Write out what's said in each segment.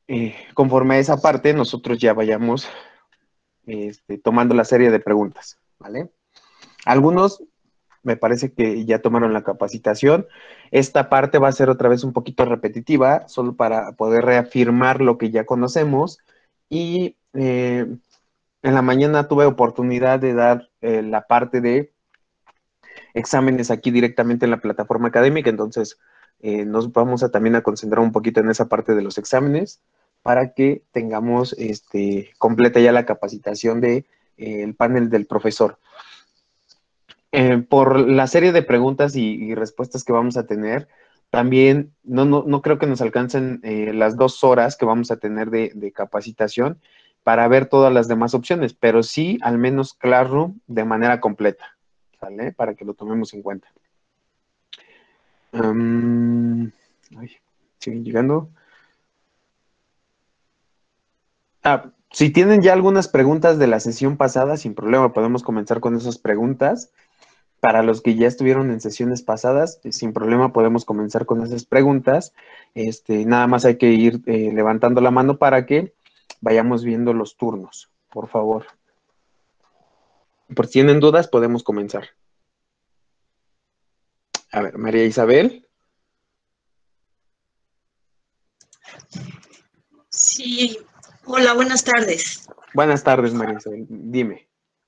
conforme a esa parte, nosotros ya vayamos tomando la serie de preguntas, ¿vale? Algunos me parece que ya tomaron la capacitación. Esta parte va a ser otra vez un poquito repetitiva, solo para poder reafirmar lo que ya conocemos. Y en la mañana tuve oportunidad de dar la parte de exámenes aquí directamente en la plataforma académica, entonces nos vamos a también a concentrar un poquito en esa parte de los exámenes para que tengamos completa ya la capacitación de el panel del profesor. Por la serie de preguntas y respuestas que vamos a tener, también no creo que nos alcancen las 2 horas que vamos a tener de capacitación para ver todas las demás opciones, pero sí al menos Classroom de manera completa, ¿sale? Para que lo tomemos en cuenta. Ay, siguen llegando. Si tienen ya algunas preguntas de la sesión pasada, sin problema, podemos comenzar con esas preguntas. Para los que ya estuvieron en sesiones pasadas, sin problema podemos comenzar con esas preguntas. Nada más hay que ir levantando la mano para que vayamos viendo los turnos, por favor. Por si tienen dudas, podemos comenzar. A ver, María Isabel. Sí, hola, buenas tardes. Buenas tardes, María Isabel. Dime.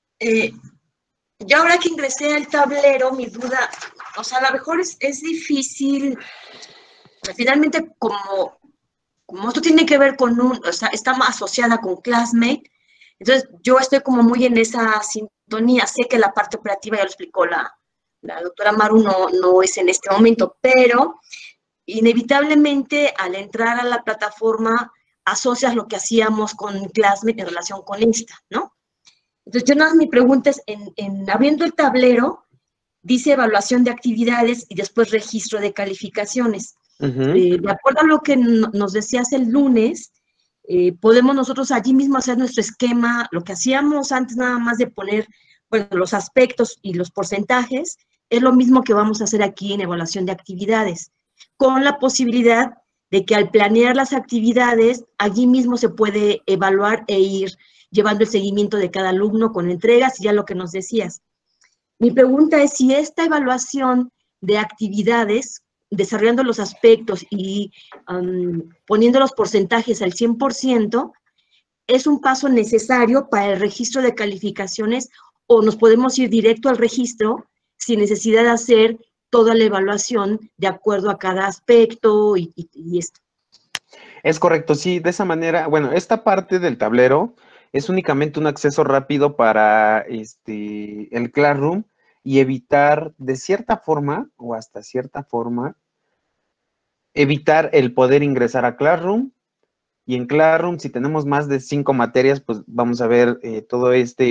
Yo ahora que ingresé al tablero, mi duda, o sea, a lo mejor es difícil, finalmente como esto tiene que ver con o sea, está más asociada con Classmate, entonces yo estoy como muy en esa sintonía, sé que la parte operativa ya lo explicó la doctora Maru, no es en este momento, pero inevitablemente al entrar a la plataforma asocias lo que hacíamos con Classmate en relación con esta, ¿no? Entonces, yo nada más mi pregunta es, abriendo el tablero, dice evaluación de actividades y después registro de calificaciones. De acuerdo a lo que nos decías el lunes, podemos nosotros allí mismo hacer nuestro esquema, lo que hacíamos antes nada más de poner, bueno, los aspectos y los porcentajes, es lo mismo que vamos a hacer aquí en evaluación de actividades, con la posibilidad de que al planear las actividades, allí mismo se puede evaluar e ir llevando el seguimiento de cada alumno con entregas y ya lo que nos decías. Mi pregunta es si esta evaluación de actividades, desarrollando los aspectos y poniendo los porcentajes al 100%, es un paso necesario para el registro de calificaciones o nos podemos ir directo al registro sin necesidad de hacer toda la evaluación de acuerdo a cada aspecto y esto. Es correcto, sí, de esa manera, bueno, esta parte del tablero es únicamente un acceso rápido para el Classroom y evitar de cierta forma o hasta cierta forma, evitar el poder ingresar a Classroom y en Classroom si tenemos más de 5 materias, pues vamos a ver todo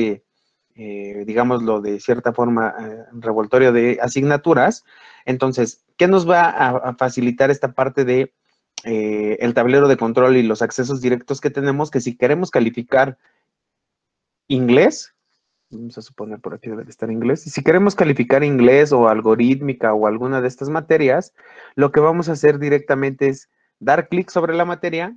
digámoslo de cierta forma, revoltorio de asignaturas. Entonces, ¿qué nos va a facilitar esta parte de el tablero de control y los accesos directos que tenemos? Que si queremos calificar inglés, vamos a suponer por aquí debe estar inglés, y si queremos calificar inglés o algorítmica o alguna de estas materias, lo que vamos a hacer directamente es dar clic sobre la materia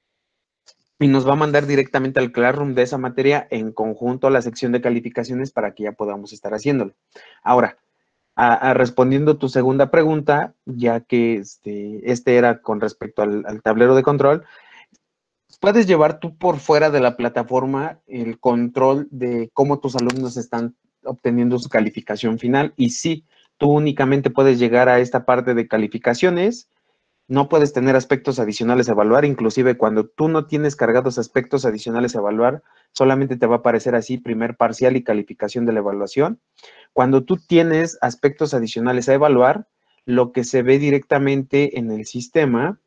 y nos va a mandar directamente al Classroom de esa materia en conjunto a la sección de calificaciones para que ya podamos estar haciéndolo. Ahora, respondiendo tu segunda pregunta, ya que este era con respecto al tablero de control, puedes llevar tú por fuera de la plataforma el control de cómo tus alumnos están obteniendo su calificación final y sí, tú únicamente puedes llegar a esta parte de calificaciones. No puedes tener aspectos adicionales a evaluar, inclusive cuando tú no tienes cargados aspectos adicionales a evaluar, solamente te va a aparecer así primer parcial y calificación de la evaluación. Cuando tú tienes aspectos adicionales a evaluar, lo que se ve directamente en el sistema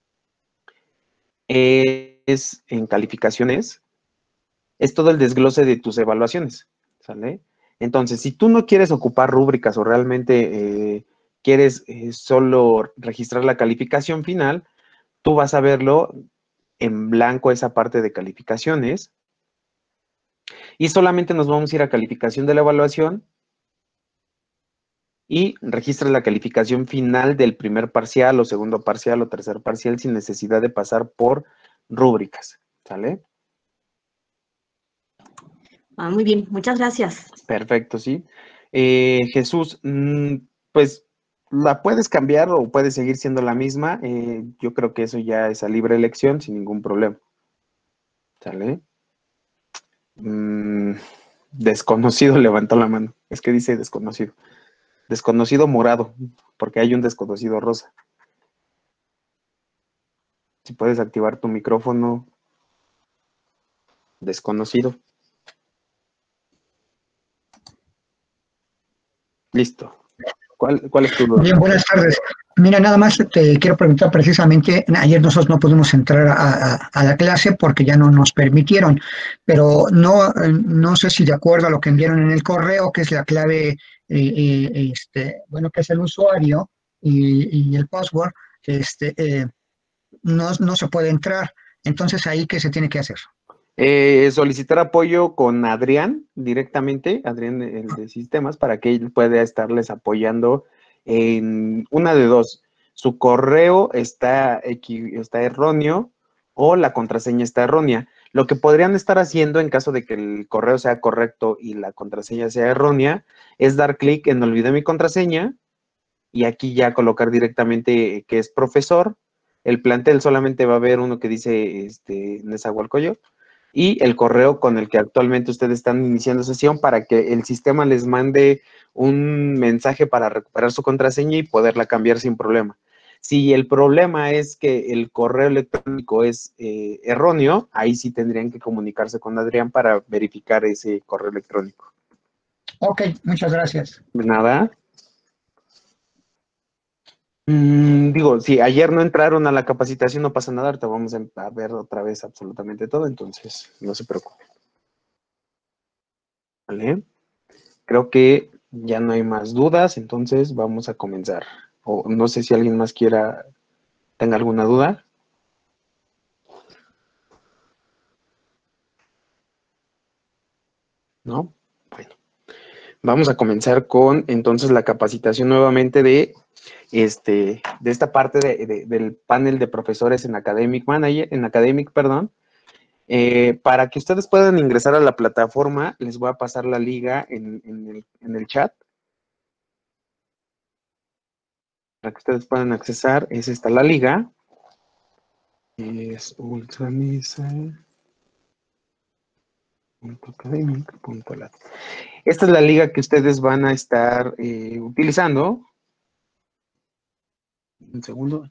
es en calificaciones, es todo el desglose de tus evaluaciones, ¿sale? Entonces, si tú no quieres ocupar rúbricas o realmente quieres solo registrar la calificación final, tú vas a verlo en blanco esa parte de calificaciones y solamente nos vamos a ir a calificación de la evaluación y registra la calificación final del primer parcial o segundo parcial o tercer parcial sin necesidad de pasar por rúbricas, ¿sale? Muy bien, muchas gracias. Perfecto, sí. Jesús, pues la puedes cambiar o puede seguir siendo la misma. Yo creo que eso ya es a libre elección sin ningún problema. ¿Sale? Desconocido levantó la mano. Es que dice desconocido. Desconocido morado, porque hay un desconocido rosa. Si puedes activar tu micrófono, desconocido. Listo. ¿Cuál es tu duda? Bien, buenas tardes. Mira, nada más te quiero preguntar precisamente, ayer nosotros no pudimos entrar a la clase porque ya no nos permitieron, pero no sé si de acuerdo a lo que enviaron en el correo, que es la clave, bueno, que es el usuario y el password, no se puede entrar. Entonces, ¿ahí qué se tiene que hacer? Solicitar apoyo con Adrián directamente, Adrián el de sistemas, para que él pueda estarles apoyando en una de dos. Su correo está erróneo o la contraseña está errónea. Lo que podrían estar haciendo en caso de que el correo sea correcto y la contraseña sea errónea es dar clic en olvidé mi contraseña y aquí ya colocar directamente que es profesor. El plantel solamente va a haber uno que dice Nezahualcóyotl y el correo con el que actualmente ustedes están iniciando sesión para que el sistema les mande un mensaje para recuperar su contraseña y poderla cambiar sin problema. Si el problema es que el correo electrónico es erróneo, ahí sí tendrían que comunicarse con Adrián para verificar ese correo electrónico. Ok, muchas gracias. Nada. Digo, si ayer no entraron a la capacitación, no pasa nada, ahorita vamos a ver otra vez absolutamente todo, entonces no se preocupen. ¿Vale? Creo que ya no hay más dudas, entonces vamos a comenzar. O no sé si alguien más tenga alguna duda. ¿No? Bueno, vamos a comenzar con entonces la capacitación nuevamente de esta parte del panel de profesores en Academic, perdón. Para que ustedes puedan ingresar a la plataforma, les voy a pasar la liga en el chat. Para que ustedes puedan accesar, es esta la liga. Es ultramisa.academic.lat. Esta es la liga que ustedes van a estar utilizando. Un segundo.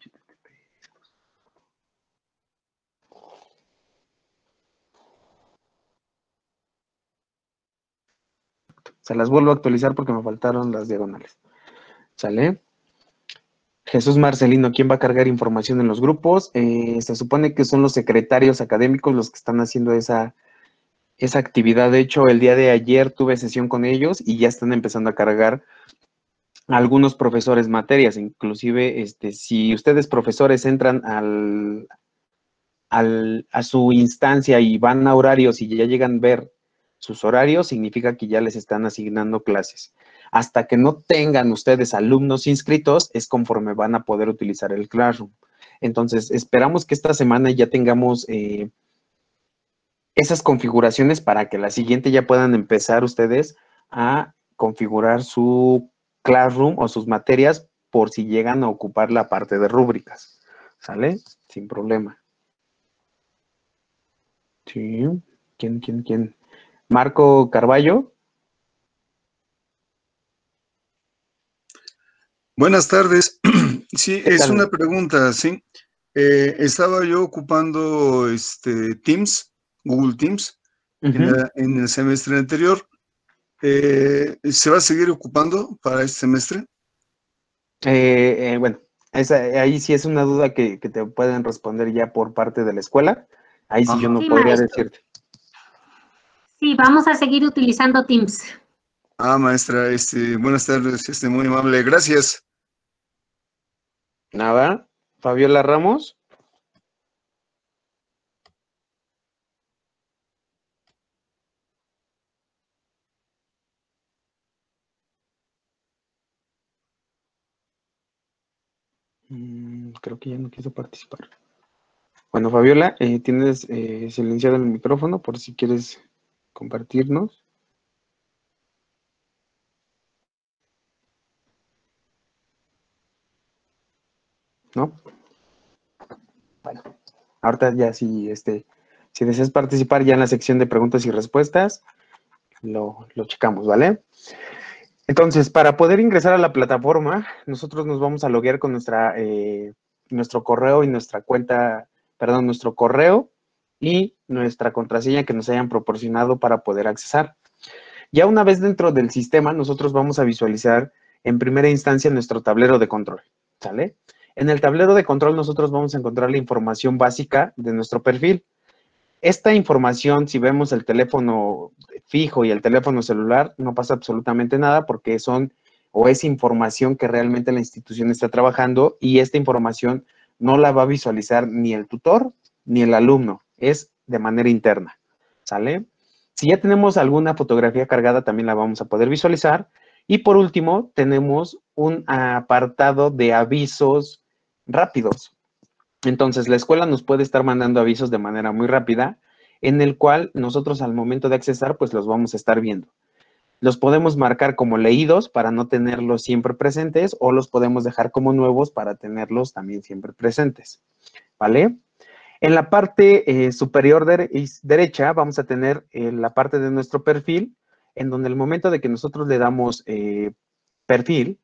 Se las vuelvo a actualizar porque me faltaron las diagonales. ¿Sale? Jesús Marcelino, ¿quién va a cargar información en los grupos? Se supone que son los secretarios académicos los que están haciendo esa actividad. De hecho, el día de ayer tuve sesión con ellos y ya están empezando a cargar algunos profesores materias. Inclusive, si ustedes profesores entran a su instancia y van a horarios y ya llegan a ver sus horarios, significa que ya les están asignando clases. Hasta que no tengan ustedes alumnos inscritos, es conforme van a poder utilizar el Classroom. Entonces, esperamos que esta semana ya tengamos esas configuraciones para que la siguiente ya puedan empezar ustedes a configurar su Classroom o sus materias por si llegan a ocupar la parte de rúbricas. ¿Sale? Sin problema. Sí. ¿Quién? Marco Carballo. Buenas tardes. Sí, ¿Qué es tal? una pregunta, sí. Estaba yo ocupando Teams, Google Teams, Ujú. en el semestre anterior. ¿Se va a seguir ocupando para este semestre? Bueno, ahí sí es una duda que te pueden responder ya por parte de la escuela. Ahí sí yo Ajá. no Sí, podría maestro. decirte. Sí, vamos a seguir utilizando Teams. Ah, maestra, buenas tardes, muy amable. Gracias. Nada. Fabiola Ramos. Creo que ya no quiso participar. Bueno, Fabiola, tienes silenciado el micrófono por si quieres compartirnos. ¿No? Bueno, ahorita ya si deseas participar ya en la sección de preguntas y respuestas, lo checamos, ¿vale? Entonces, para poder ingresar a la plataforma, nosotros nos vamos a loguear con nuestro correo y nuestra cuenta, perdón, nuestro correo y nuestra contraseña que nos hayan proporcionado para poder accesar. Ya una vez dentro del sistema, nosotros vamos a visualizar en primera instancia nuestro tablero de control, ¿sale? En el tablero de control nosotros vamos a encontrar la información básica de nuestro perfil. Esta información, si vemos el teléfono fijo y el teléfono celular, no pasa absolutamente nada porque es información que realmente la institución está trabajando y esta información no la va a visualizar ni el tutor ni el alumno, es de manera interna, ¿sale? Si ya tenemos alguna fotografía cargada, también la vamos a poder visualizar. Y por último, tenemos un apartado de avisos rápidos. Entonces, la escuela nos puede estar mandando avisos de manera muy rápida, en el cual nosotros al momento de accesar, pues los vamos a estar viendo. Los podemos marcar como leídos para no tenerlos siempre presentes o los podemos dejar como nuevos para tenerlos también siempre presentes, ¿vale? En la parte superior derecha vamos a tener la parte de nuestro perfil, en donde el momento de que nosotros le damos perfil,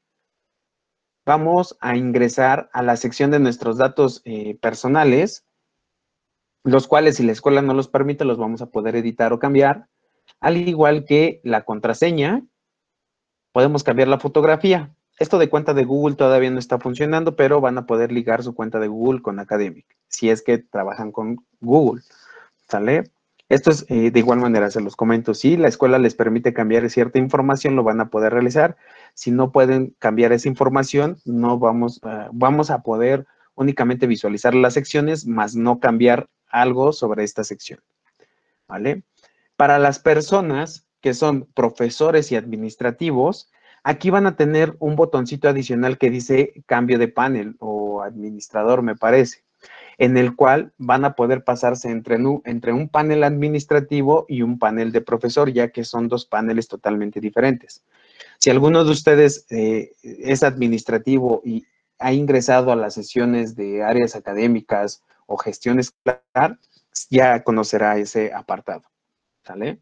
vamos a ingresar a la sección de nuestros datos personales, los cuales si la escuela no los permite, los vamos a poder editar o cambiar, al igual que la contraseña, podemos cambiar la fotografía. Esto de cuenta de Google todavía no está funcionando, pero van a poder ligar su cuenta de Google con Academic, si es que trabajan con Google, ¿sale? Esto es de igual manera, se los comento, si la escuela les permite cambiar cierta información, lo van a poder realizar. Si no pueden cambiar esa información, no vamos a poder únicamente visualizar las secciones, más no cambiar algo sobre esta sección, ¿vale? Para las personas que son profesores y administrativos, aquí van a tener un botoncito adicional que dice cambio de panel o administrador, me parece, en el cual van a poder pasarse entre un panel administrativo y un panel de profesor, ya que son dos paneles totalmente diferentes. Si alguno de ustedes es administrativo y ha ingresado a las sesiones de áreas académicas o gestión escolar, ya conocerá ese apartado, ¿sale?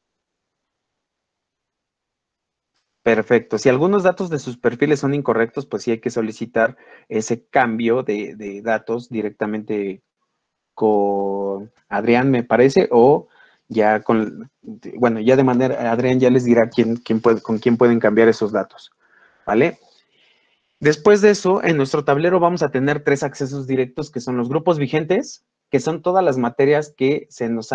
Perfecto. Si algunos datos de sus perfiles son incorrectos, pues sí hay que solicitar ese cambio de datos directamente con Adrián, me parece, o ya ya de manera, Adrián ya les dirá con quién pueden cambiar esos datos, ¿vale? Después de eso, en nuestro tablero vamos a tener 3 accesos directos, que son los grupos vigentes, que son todas las materias que se nos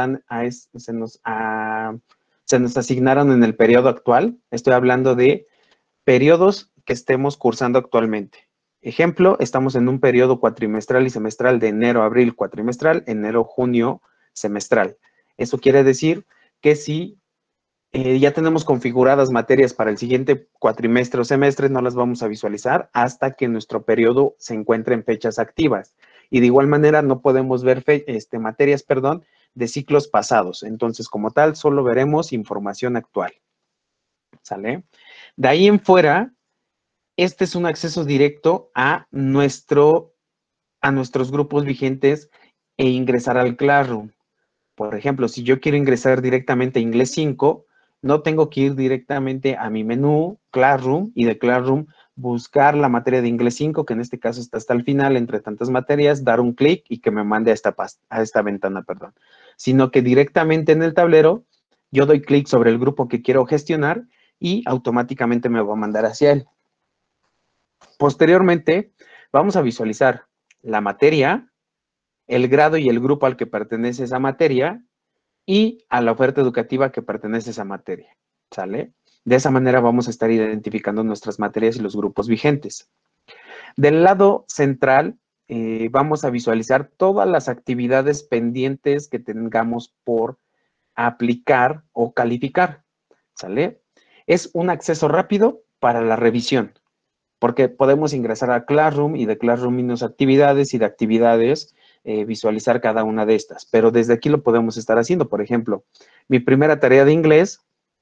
asignaron en el periodo actual. Estoy hablando de periodos que estemos cursando actualmente. Ejemplo, estamos en un periodo cuatrimestral y semestral de enero a abril cuatrimestral, enero a junio semestral. Eso quiere decir que si ya tenemos configuradas materias para el siguiente cuatrimestre o semestre, no las vamos a visualizar hasta que nuestro periodo se encuentre en fechas activas. Y de igual manera no podemos ver materias, de ciclos pasados. Entonces, como tal, solo veremos información actual. ¿Sale? De ahí en fuera, este es un acceso directo a nuestros grupos vigentes e ingresar al Classroom. Por ejemplo, si yo quiero ingresar directamente a Inglés 5, no tengo que ir directamente a mi menú Classroom y de Classroom buscar la materia de Inglés 5, que en este caso está hasta el final, entre tantas materias, dar un clic y que me mande a esta ventana, sino que directamente en el tablero yo doy clic sobre el grupo que quiero gestionar y automáticamente me va a mandar hacia él. Posteriormente, vamos a visualizar la materia, el grado y el grupo al que pertenece esa materia y a la oferta educativa que pertenece a esa materia, ¿sale? De esa manera vamos a estar identificando nuestras materias y los grupos vigentes. Del lado central, vamos a visualizar todas las actividades pendientes que tengamos por aplicar o calificar, ¿sale? Es un acceso rápido para la revisión, porque podemos ingresar a Classroom y de Classroom irnos a actividades y de actividades visualizar cada una de estas, pero desde aquí lo podemos estar haciendo. Por ejemplo, mi primera tarea de inglés,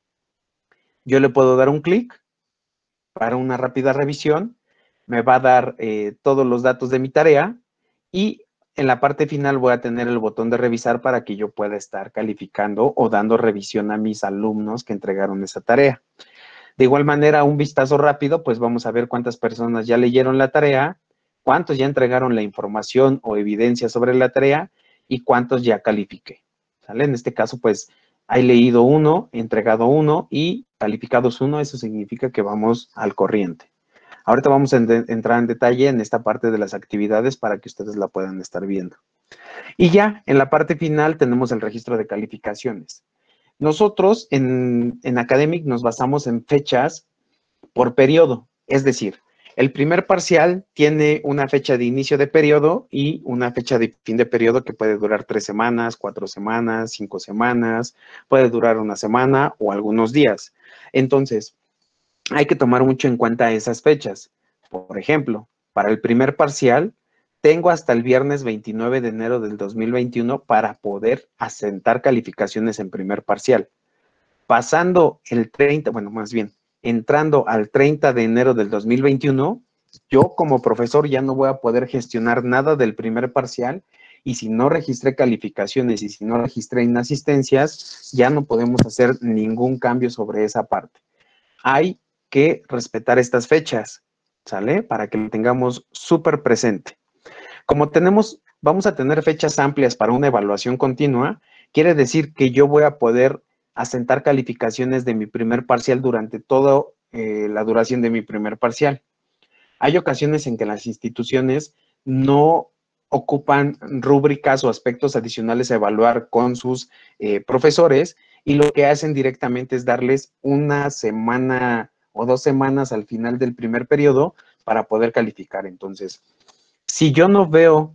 yo le puedo dar un clic para una rápida revisión, me va a dar todos los datos de mi tarea y en la parte final voy a tener el botón de revisar para que yo pueda estar calificando o dando revisión a mis alumnos que entregaron esa tarea. De igual manera, un vistazo rápido, pues vamos a ver cuántas personas ya leyeron la tarea, cuántos ya entregaron la información o evidencia sobre la tarea y cuántos ya califiqué. ¿Sale? En este caso, pues, hay leído 1, entregado 1 y calificados 1. Eso significa que vamos al corriente. Ahorita vamos a entrar en detalle en esta parte de las actividades para que ustedes la puedan estar viendo. Y ya, en la parte final tenemos el registro de calificaciones. Nosotros en Academic nos basamos en fechas por periodo, es decir, el primer parcial tiene una fecha de inicio de periodo y una fecha de fin de periodo que puede durar 3 semanas, 4 semanas, 5 semanas, puede durar una semana o algunos días. Entonces, hay que tomar mucho en cuenta esas fechas. Por ejemplo, para el primer parcial, tengo hasta el viernes 29 de enero del 2021 para poder asentar calificaciones en primer parcial. Pasando el 30, bueno, más bien, entrando al 30 de enero del 2021, yo como profesor ya no voy a poder gestionar nada del primer parcial y si no registré calificaciones y si no registré inasistencias, ya no podemos hacer ningún cambio sobre esa parte. Hay que respetar estas fechas, ¿sale? Para que lo tengamos súper presente. Como vamos a tener fechas amplias para una evaluación continua, quiere decir que yo voy a poder asentar calificaciones de mi primer parcial durante toda la duración de mi primer parcial. Hay ocasiones en que las instituciones no ocupan rúbricas o aspectos adicionales a evaluar con sus profesores y lo que hacen directamente es darles una semana o 2 semanas al final del primer periodo para poder calificar. Entonces, si yo no veo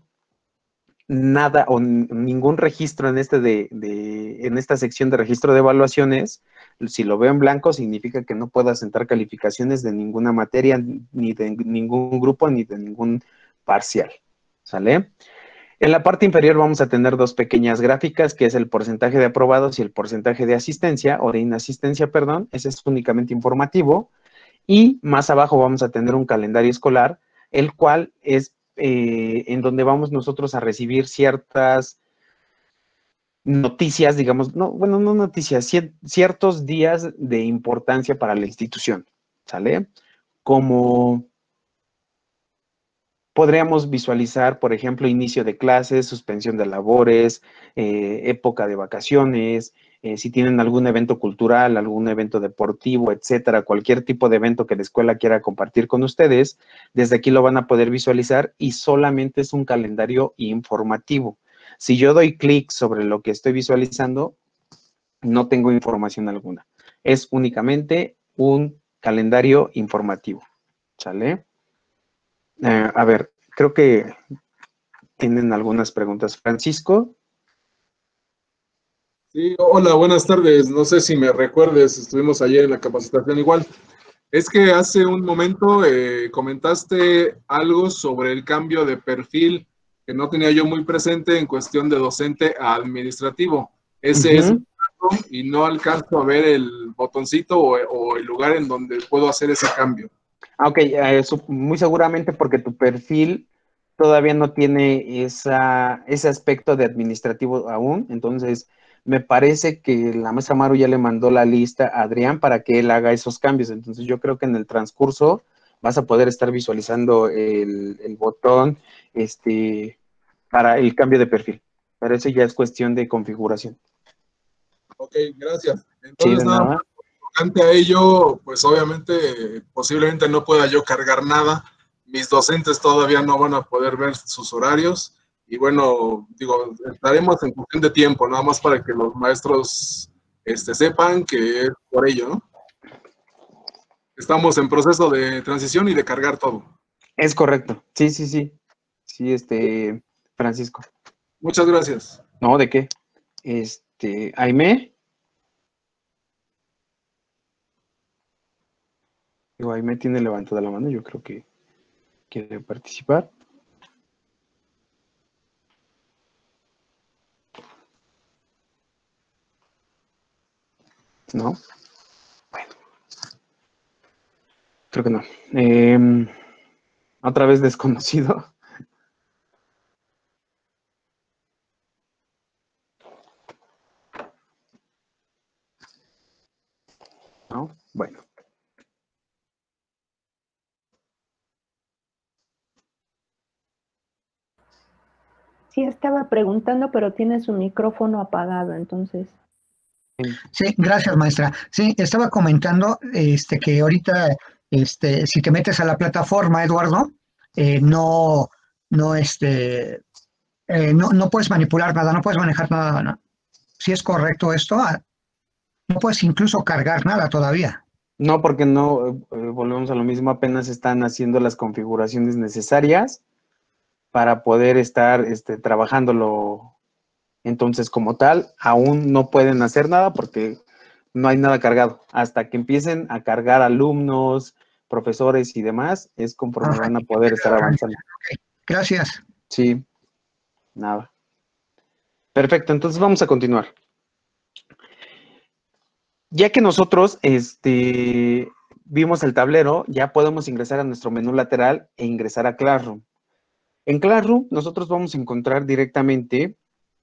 nada o ningún registro en en esta sección de registro de evaluaciones, si lo veo en blanco significa que no puedo asentar calificaciones de ninguna materia, ni de ningún grupo, ni de ningún parcial. ¿Sale? En la parte inferior vamos a tener 2 pequeñas gráficas, que es el porcentaje de aprobados y el porcentaje de asistencia, o de inasistencia, perdón. Ese es únicamente informativo. Y más abajo vamos a tener un calendario escolar, el cual es en donde vamos nosotros a recibir ciertas noticias, digamos, no, bueno, no noticias, ciertos días de importancia para la institución, ¿sale? Como podríamos visualizar, por ejemplo, inicio de clases, suspensión de labores, época de vacaciones, si tienen algún evento cultural, algún evento deportivo, etcétera, cualquier tipo de evento que la escuela quiera compartir con ustedes, desde aquí lo van a poder visualizar y solamente es un calendario informativo. Si yo doy clic sobre lo que estoy visualizando, no tengo información alguna. Es únicamente un calendario informativo, ¿sale? A ver, creo que tienen algunas preguntas. Francisco. Sí, hola, buenas tardes. No sé si me recuerdes, estuvimos ayer en la capacitación igual. Es que hace un momento comentaste algo sobre el cambio de perfil que no tenía yo muy presente en cuestión de docente a administrativo. Ese es y no alcanzo a ver el botoncito o el lugar en donde puedo hacer ese cambio. Ok, muy seguramente porque tu perfil todavía no tiene ese aspecto de administrativo aún, entonces me parece que la maestra Maru ya le mandó la lista a Adrián para que él haga esos cambios, entonces yo creo que en el transcurso vas a poder estar visualizando el botón para el cambio de perfil, pero eso ya es cuestión de configuración. Ok, gracias. Sí, Entonces, de nada. ante a ello, pues obviamente, posiblemente no pueda yo cargar nada. Mis docentes todavía no van a poder ver sus horarios. Y bueno, digo, estaremos en cuestión de tiempo, nada más para que los maestros sepan que es por ello, ¿no? Estamos en proceso de transición y de cargar todo. Es correcto. Sí, sí, sí. Sí, Francisco. Muchas gracias. No, ¿de qué? Aimé. Digo, Aimé tiene levantada la mano, yo creo que quiere participar. ¿No? Bueno. Creo que no. Otra vez desconocido. ¿No? Bueno. Sí, estaba preguntando, pero tiene su micrófono apagado, entonces. Sí, gracias, maestra. Sí, estaba comentando que ahorita, si te metes a la plataforma, Eduardo, no, no, no puedes manipular nada, no puedes manejar nada, ¿no? Si es correcto esto, no puedes incluso cargar nada todavía. No, porque no, volvemos a lo mismo, apenas están haciendo las configuraciones necesarias para poder estar trabajándolo. Entonces, como tal, aún no pueden hacer nada porque no hay nada cargado. Hasta que empiecen a cargar alumnos, profesores y demás, es conforme van a poder estar avanzando. Okay. Gracias. Sí, nada. Perfecto, entonces vamos a continuar. Ya que nosotros vimos el tablero, ya podemos ingresar a nuestro menú lateral e ingresar a Classroom. En Classroom, nosotros vamos a encontrar directamente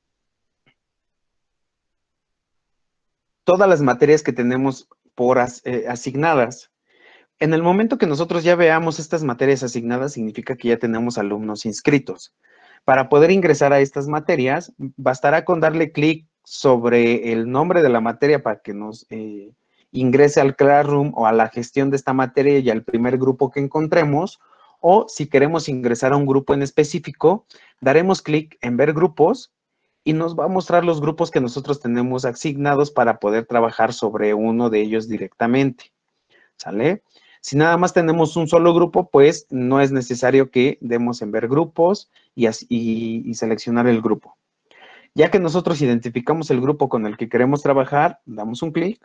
todas las materias que tenemos por asignadas. En el momento que nosotros ya veamos estas materias asignadas, significa que ya tenemos alumnos inscritos. Para poder ingresar a estas materias, bastará con darle clic sobre el nombre de la materia para que nos ingrese al Classroom o a la gestión de esta materia y al primer grupo que encontremos, o si queremos ingresar a un grupo en específico, daremos clic en ver grupos y nos va a mostrar los grupos que nosotros tenemos asignados para poder trabajar sobre uno de ellos directamente, ¿sale? Si nada más tenemos un solo grupo, pues no es necesario que demos en ver grupos y seleccionar el grupo. Ya que nosotros identificamos el grupo con el que queremos trabajar, damos un clic.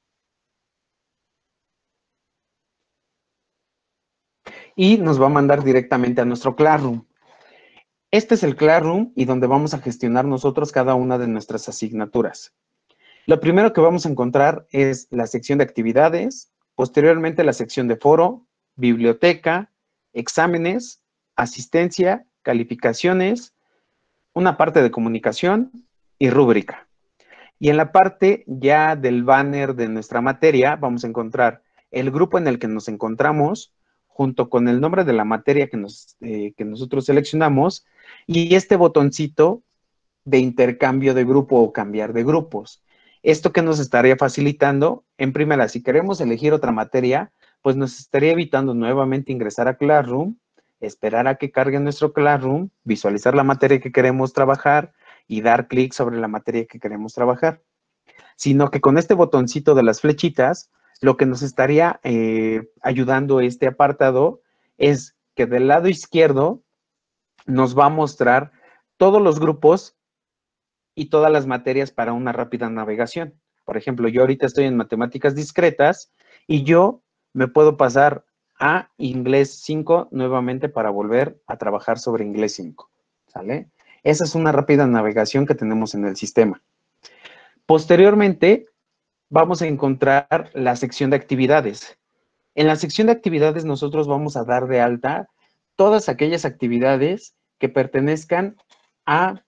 Y nos va a mandar directamente a nuestro Classroom. Este es el Classroom y donde vamos a gestionar nosotros cada una de nuestras asignaturas. Lo primero que vamos a encontrar es la sección de actividades, posteriormente la sección de foro, biblioteca, exámenes, asistencia, calificaciones, una parte de comunicación y rúbrica. Y en la parte ya del banner de nuestra materia vamos a encontrar el grupo en el que nos encontramos, junto con el nombre de la materia que nosotros seleccionamos, y este botoncito de intercambio de grupo o cambiar de grupos. Esto que nos estaría facilitando, en primera, si queremos elegir otra materia, pues nos estaría evitando nuevamente ingresar a Classroom, esperar a que cargue nuestro Classroom, visualizar la materia que queremos trabajar y dar clic sobre la materia que queremos trabajar. Sino que con este botoncito de las flechitas, lo que nos estaría ayudando este apartado es que del lado izquierdo nos va a mostrar todos los grupos y todas las materias para una rápida navegación. Por ejemplo, yo ahorita estoy en matemáticas discretas y yo me puedo pasar a inglés 5 nuevamente para volver a trabajar sobre inglés 5, ¿sale? Esa es una rápida navegación que tenemos en el sistema. Posteriormente, vamos a encontrar la sección de actividades. En la sección de actividades nosotros vamos a dar de alta todas aquellas actividades que pertenezcan a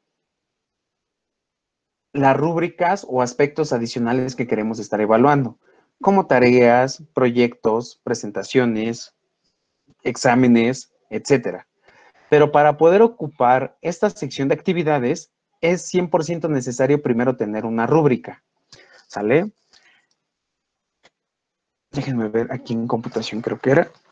las rúbricas o aspectos adicionales que queremos estar evaluando, como tareas, proyectos, presentaciones, exámenes, etcétera. Pero para poder ocupar esta sección de actividades, es 100% necesario primero tener una rúbrica, ¿sale? Déjenme ver aquí en computación, creo que era.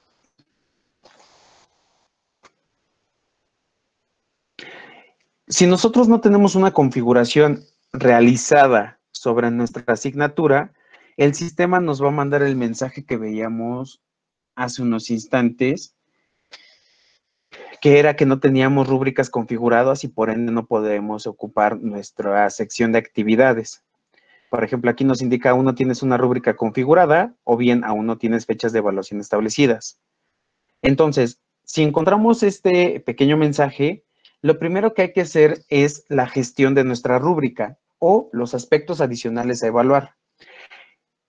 Si nosotros no tenemos una configuración realizada sobre nuestra asignatura, el sistema nos va a mandar el mensaje que veíamos hace unos instantes, que era que no teníamos rúbricas configuradas y por ende no podemos ocupar nuestra sección de actividades. Por ejemplo, aquí nos indica aún no tienes una rúbrica configurada o bien aún no tienes fechas de evaluación establecidas. Entonces, si encontramos este pequeño mensaje, lo primero que hay que hacer es la gestión de nuestra rúbrica o los aspectos adicionales a evaluar.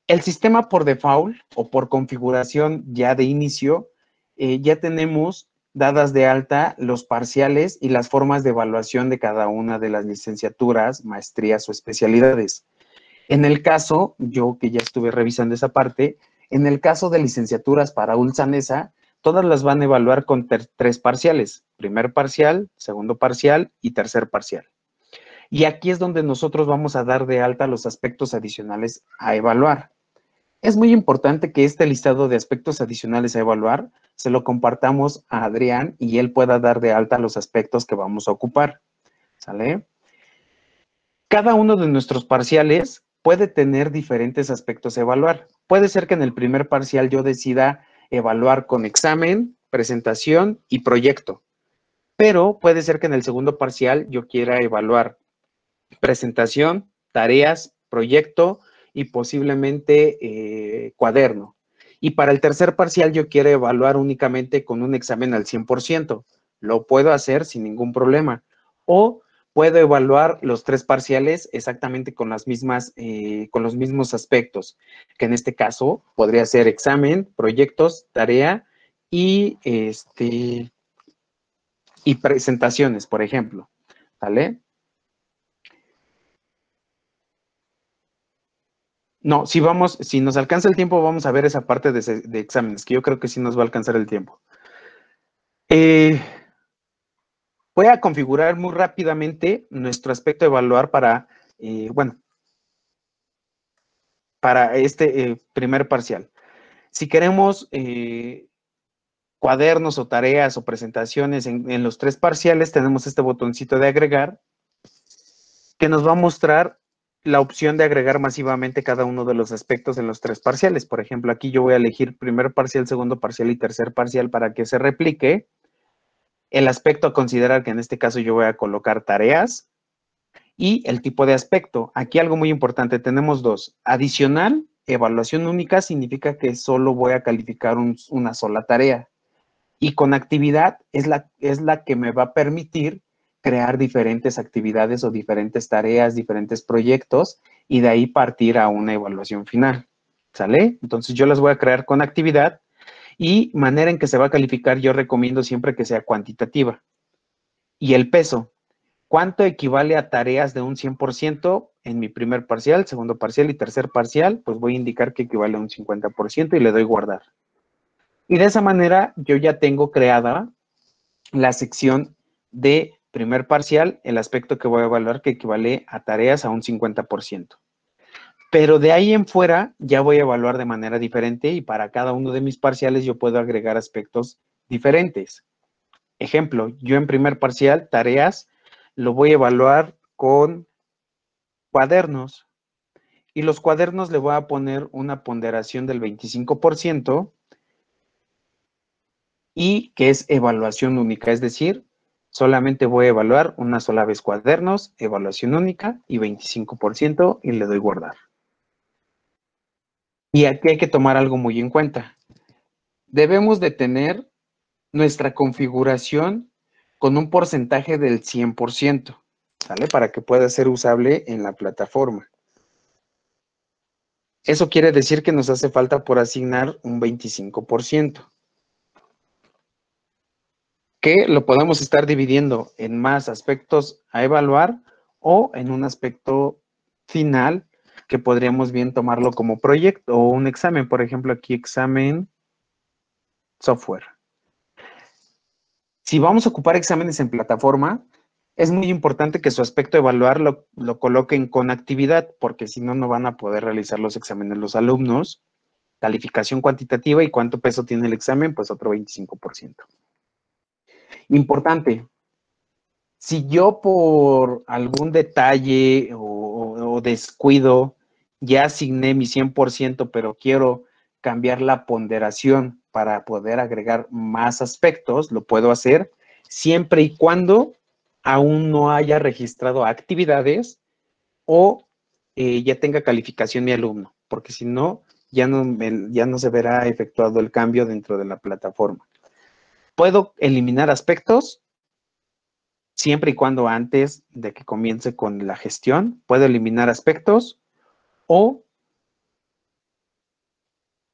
El sistema por default o por configuración ya de inicio, ya tenemos dadas de alta los parciales y las formas de evaluación de cada una de las licenciaturas, maestrías o especialidades. En el caso, yo que ya estuve revisando esa parte, en el caso de licenciaturas para ULSANESA, todas las van a evaluar con 3 parciales, primer parcial, segundo parcial y tercer parcial. Y aquí es donde nosotros vamos a dar de alta los aspectos adicionales a evaluar. Es muy importante que este listado de aspectos adicionales a evaluar se lo compartamos a Adrián y él pueda dar de alta los aspectos que vamos a ocupar. ¿Sale? Cada uno de nuestros parciales puede tener diferentes aspectos a evaluar. Puede ser que en el primer parcial yo decida evaluar con examen, presentación y proyecto. Pero puede ser que en el segundo parcial yo quiera evaluar presentación, tareas, proyecto y posiblemente cuaderno. Y para el tercer parcial yo quiero evaluar únicamente con un examen al 100%. Lo puedo hacer sin ningún problema. O puedo evaluar los 3 parciales exactamente con las mismas, con los mismos aspectos, que en este caso podría ser examen, proyectos, tarea y, y presentaciones, por ejemplo. ¿Vale? No, si nos alcanza el tiempo, vamos a ver esa parte de exámenes, que yo creo que sí nos va a alcanzar el tiempo. Voy a configurar muy rápidamente nuestro aspecto de evaluar para, para este primer parcial. Si queremos cuadernos o tareas o presentaciones en los 3 parciales, tenemos este botoncito de agregar, que nos va a mostrar la opción de agregar masivamente cada uno de los aspectos en los 3 parciales. Por ejemplo, aquí yo voy a elegir primer parcial, segundo parcial y tercer parcial para que se replique. El aspecto a considerar, que en este caso yo voy a colocar tareas, y el tipo de aspecto. Aquí algo muy importante, tenemos 2. Adicional, evaluación única, significa que solo voy a calificar una sola tarea. Y con actividad es la que me va a permitir crear diferentes actividades o diferentes tareas, diferentes proyectos, y de ahí partir a una evaluación final. ¿Sale? Entonces yo las voy a crear con actividad, y manera en que se va a calificar yo recomiendo siempre que sea cuantitativa. Y el peso, ¿cuánto equivale a tareas de un 100% en mi primer parcial, segundo parcial y tercer parcial? Pues voy a indicar que equivale a un 50% y le doy guardar. Y de esa manera yo ya tengo creada la sección de primer parcial, el aspecto que voy a evaluar que equivale a tareas a un 50%. Pero de ahí en fuera ya voy a evaluar de manera diferente, y para cada uno de mis parciales yo puedo agregar aspectos diferentes. Ejemplo, yo en primer parcial, tareas, lo voy a evaluar con cuadernos. Y los cuadernos le voy a poner una ponderación del 25%, y que es evaluación única, es decir, solamente voy a evaluar una sola vez cuadernos, evaluación única y 25%, y le doy guardar. Y aquí hay que tomar algo muy en cuenta. Debemos de tener nuestra configuración con un porcentaje del 100%, ¿sale? Para que pueda ser usable en la plataforma. Eso quiere decir que nos hace falta por asignar un 25%. Que lo podemos estar dividiendo en más aspectos a evaluar o en un aspecto final que podríamos bien tomarlo como proyecto o un examen. Por ejemplo, aquí examen software. Si vamos a ocupar exámenes en plataforma, es muy importante que su aspecto de evaluar lo coloquen con actividad, porque si no, no van a poder realizar los exámenes los alumnos. Calificación cuantitativa, y cuánto peso tiene el examen, pues otro 25%. Importante, si yo por algún detalle o descuido ya asigné mi 100%, pero quiero cambiar la ponderación para poder agregar más aspectos, lo puedo hacer siempre y cuando aún no haya registrado actividades o ya tenga calificación mi alumno, porque si no, ya no se verá efectuado el cambio dentro de la plataforma. Puedo eliminar aspectos siempre y cuando antes de que comience con la gestión. Puedo eliminar aspectos o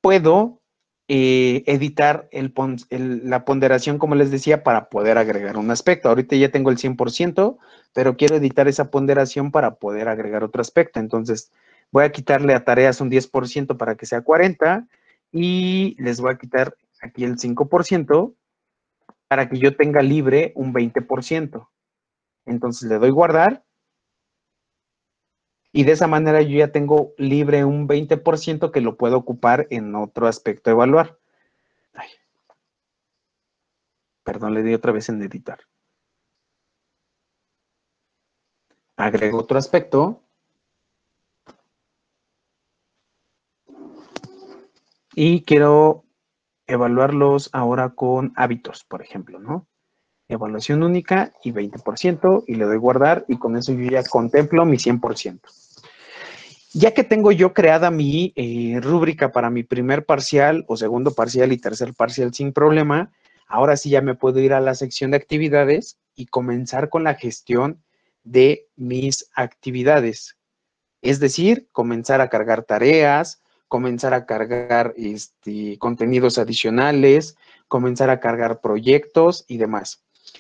puedo editar la ponderación, como les decía, para poder agregar un aspecto. Ahorita ya tengo el 100%, pero quiero editar esa ponderación para poder agregar otro aspecto. Entonces, voy a quitarle a tareas un 10% para que sea 40 y les voy a quitar aquí el 5% para que yo tenga libre un 20%. Entonces, le doy guardar. Y de esa manera yo ya tengo libre un 20% que lo puedo ocupar en otro aspecto a evaluar. Ay. Perdón, le di otra vez en editar. Agrego otro aspecto. Y quiero evaluarlos ahora con hábitos, por ejemplo, ¿no? Evaluación única y 20%, y le doy guardar, y con eso yo ya contemplo mi 100%. Ya que tengo yo creada mi rúbrica para mi primer parcial o segundo parcial y tercer parcial sin problema, ahora sí ya me puedo ir a la sección de actividades y comenzar con la gestión de mis actividades. Es decir, comenzar a cargar tareas, comenzar a cargar contenidos adicionales, comenzar a cargar proyectos y demás.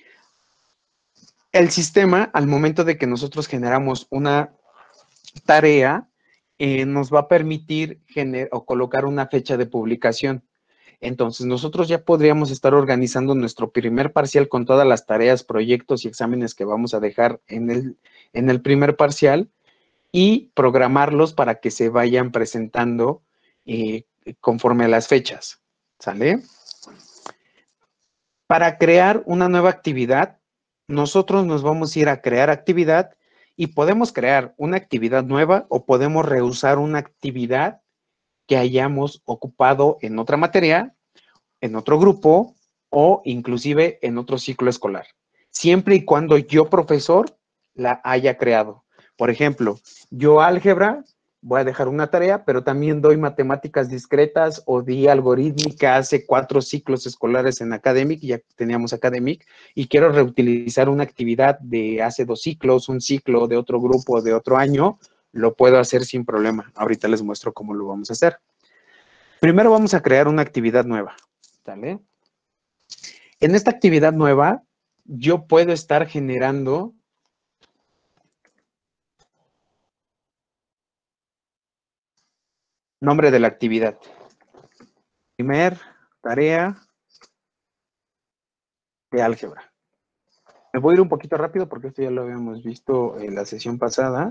El sistema, al momento de que nosotros generamos una tarea, nos va a permitir colocar una fecha de publicación. Entonces, nosotros ya podríamos estar organizando nuestro primer parcial con todas las tareas, proyectos y exámenes que vamos a dejar en el primer parcial y programarlos para que se vayan presentando conforme a las fechas. ¿Sale? Para crear una nueva actividad, nosotros nos vamos a ir a crear actividad y podemos crear una actividad nueva o podemos reusar una actividad que hayamos ocupado en otra materia, en otro grupo o inclusive en otro ciclo escolar, siempre y cuando yo, profesor, la haya creado. Por ejemplo, yo álgebra voy a dejar una tarea, pero también doy matemáticas discretas o di algorítmica hace 4 ciclos escolares en Academic, ya teníamos Academic, y quiero reutilizar una actividad de hace 2 ciclos, un ciclo de otro grupo de otro año, lo puedo hacer sin problema. Ahorita les muestro cómo lo vamos a hacer. Primero vamos a crear una actividad nueva, ¿vale? En esta actividad nueva, yo puedo estar generando nombre de la actividad. Primer tarea de álgebra. Me voy a ir un poquito rápido porque esto ya lo habíamos visto en la sesión pasada.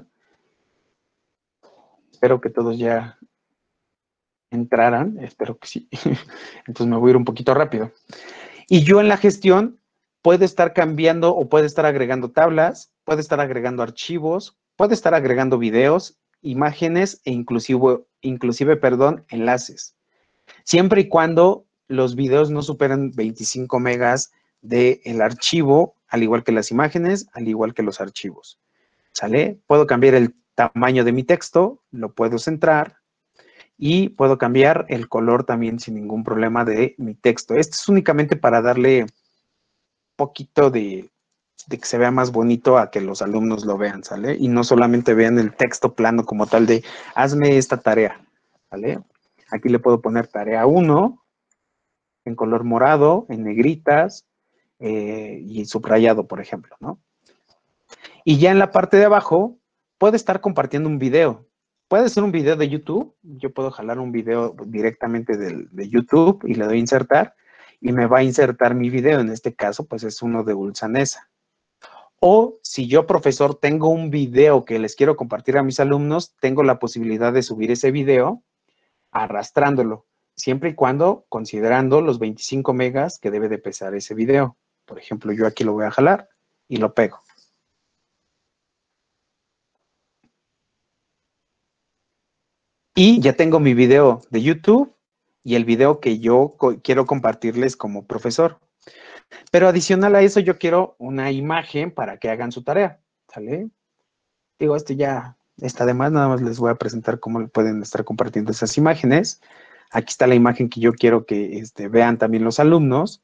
Espero que todos ya entraran, espero que sí. Entonces me voy a ir un poquito rápido. Y yo en la gestión puedo estar cambiando o puedo estar agregando tablas, puedo estar agregando archivos, puedo estar agregando videos, imágenes e inclusive, enlaces. Siempre y cuando los videos no superen 25 megas del archivo, al igual que las imágenes, al igual que los archivos. ¿Sale? Puedo cambiar el tamaño de mi texto, lo puedo centrar y puedo cambiar el color también sin ningún problema de mi texto. Esto es únicamente para darle un poquito de que se vea más bonito a que los alumnos lo vean, ¿sale? Y no solamente vean el texto plano como tal de hazme esta tarea, ¿vale? Aquí le puedo poner tarea 1 en color morado, en negritas y subrayado, por ejemplo, ¿no? Y ya en la parte de abajo puedo estar compartiendo un video. Puede ser un video de YouTube. Yo puedo jalar un video directamente de YouTube y le doy a insertar y me va a insertar mi video. En este caso, pues es uno de Ulsanesa. O si yo, profesor, tengo un video que les quiero compartir a mis alumnos, tengo la posibilidad de subir ese video arrastrándolo, siempre y cuando considerando los 25 megas que debe de pesar ese video. Por ejemplo, yo aquí lo voy a jalar y lo pego. Y ya tengo mi video de YouTube y el video que yo quiero compartirles como profesor. Pero adicional a eso, yo quiero una imagen para que hagan su tarea, ¿sale? Digo, esto ya está de más, nada más les voy a presentar cómo pueden estar compartiendo esas imágenes. Aquí está la imagen que yo quiero que vean también los alumnos.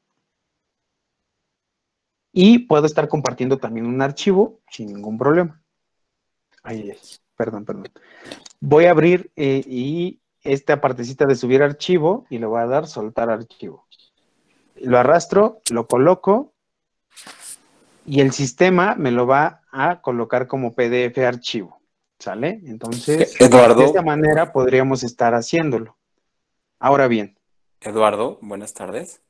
Y puedo estar compartiendo también un archivo sin ningún problema. Perdón. Voy a abrir y esta partecita de subir archivo y le voy a dar soltar archivo. Lo arrastro, lo coloco y el sistema me lo va a colocar como PDF archivo, ¿sale? Entonces, de esta Eduardo, manera podríamos estar haciéndolo. Ahora bien, Eduardo, buenas tardes.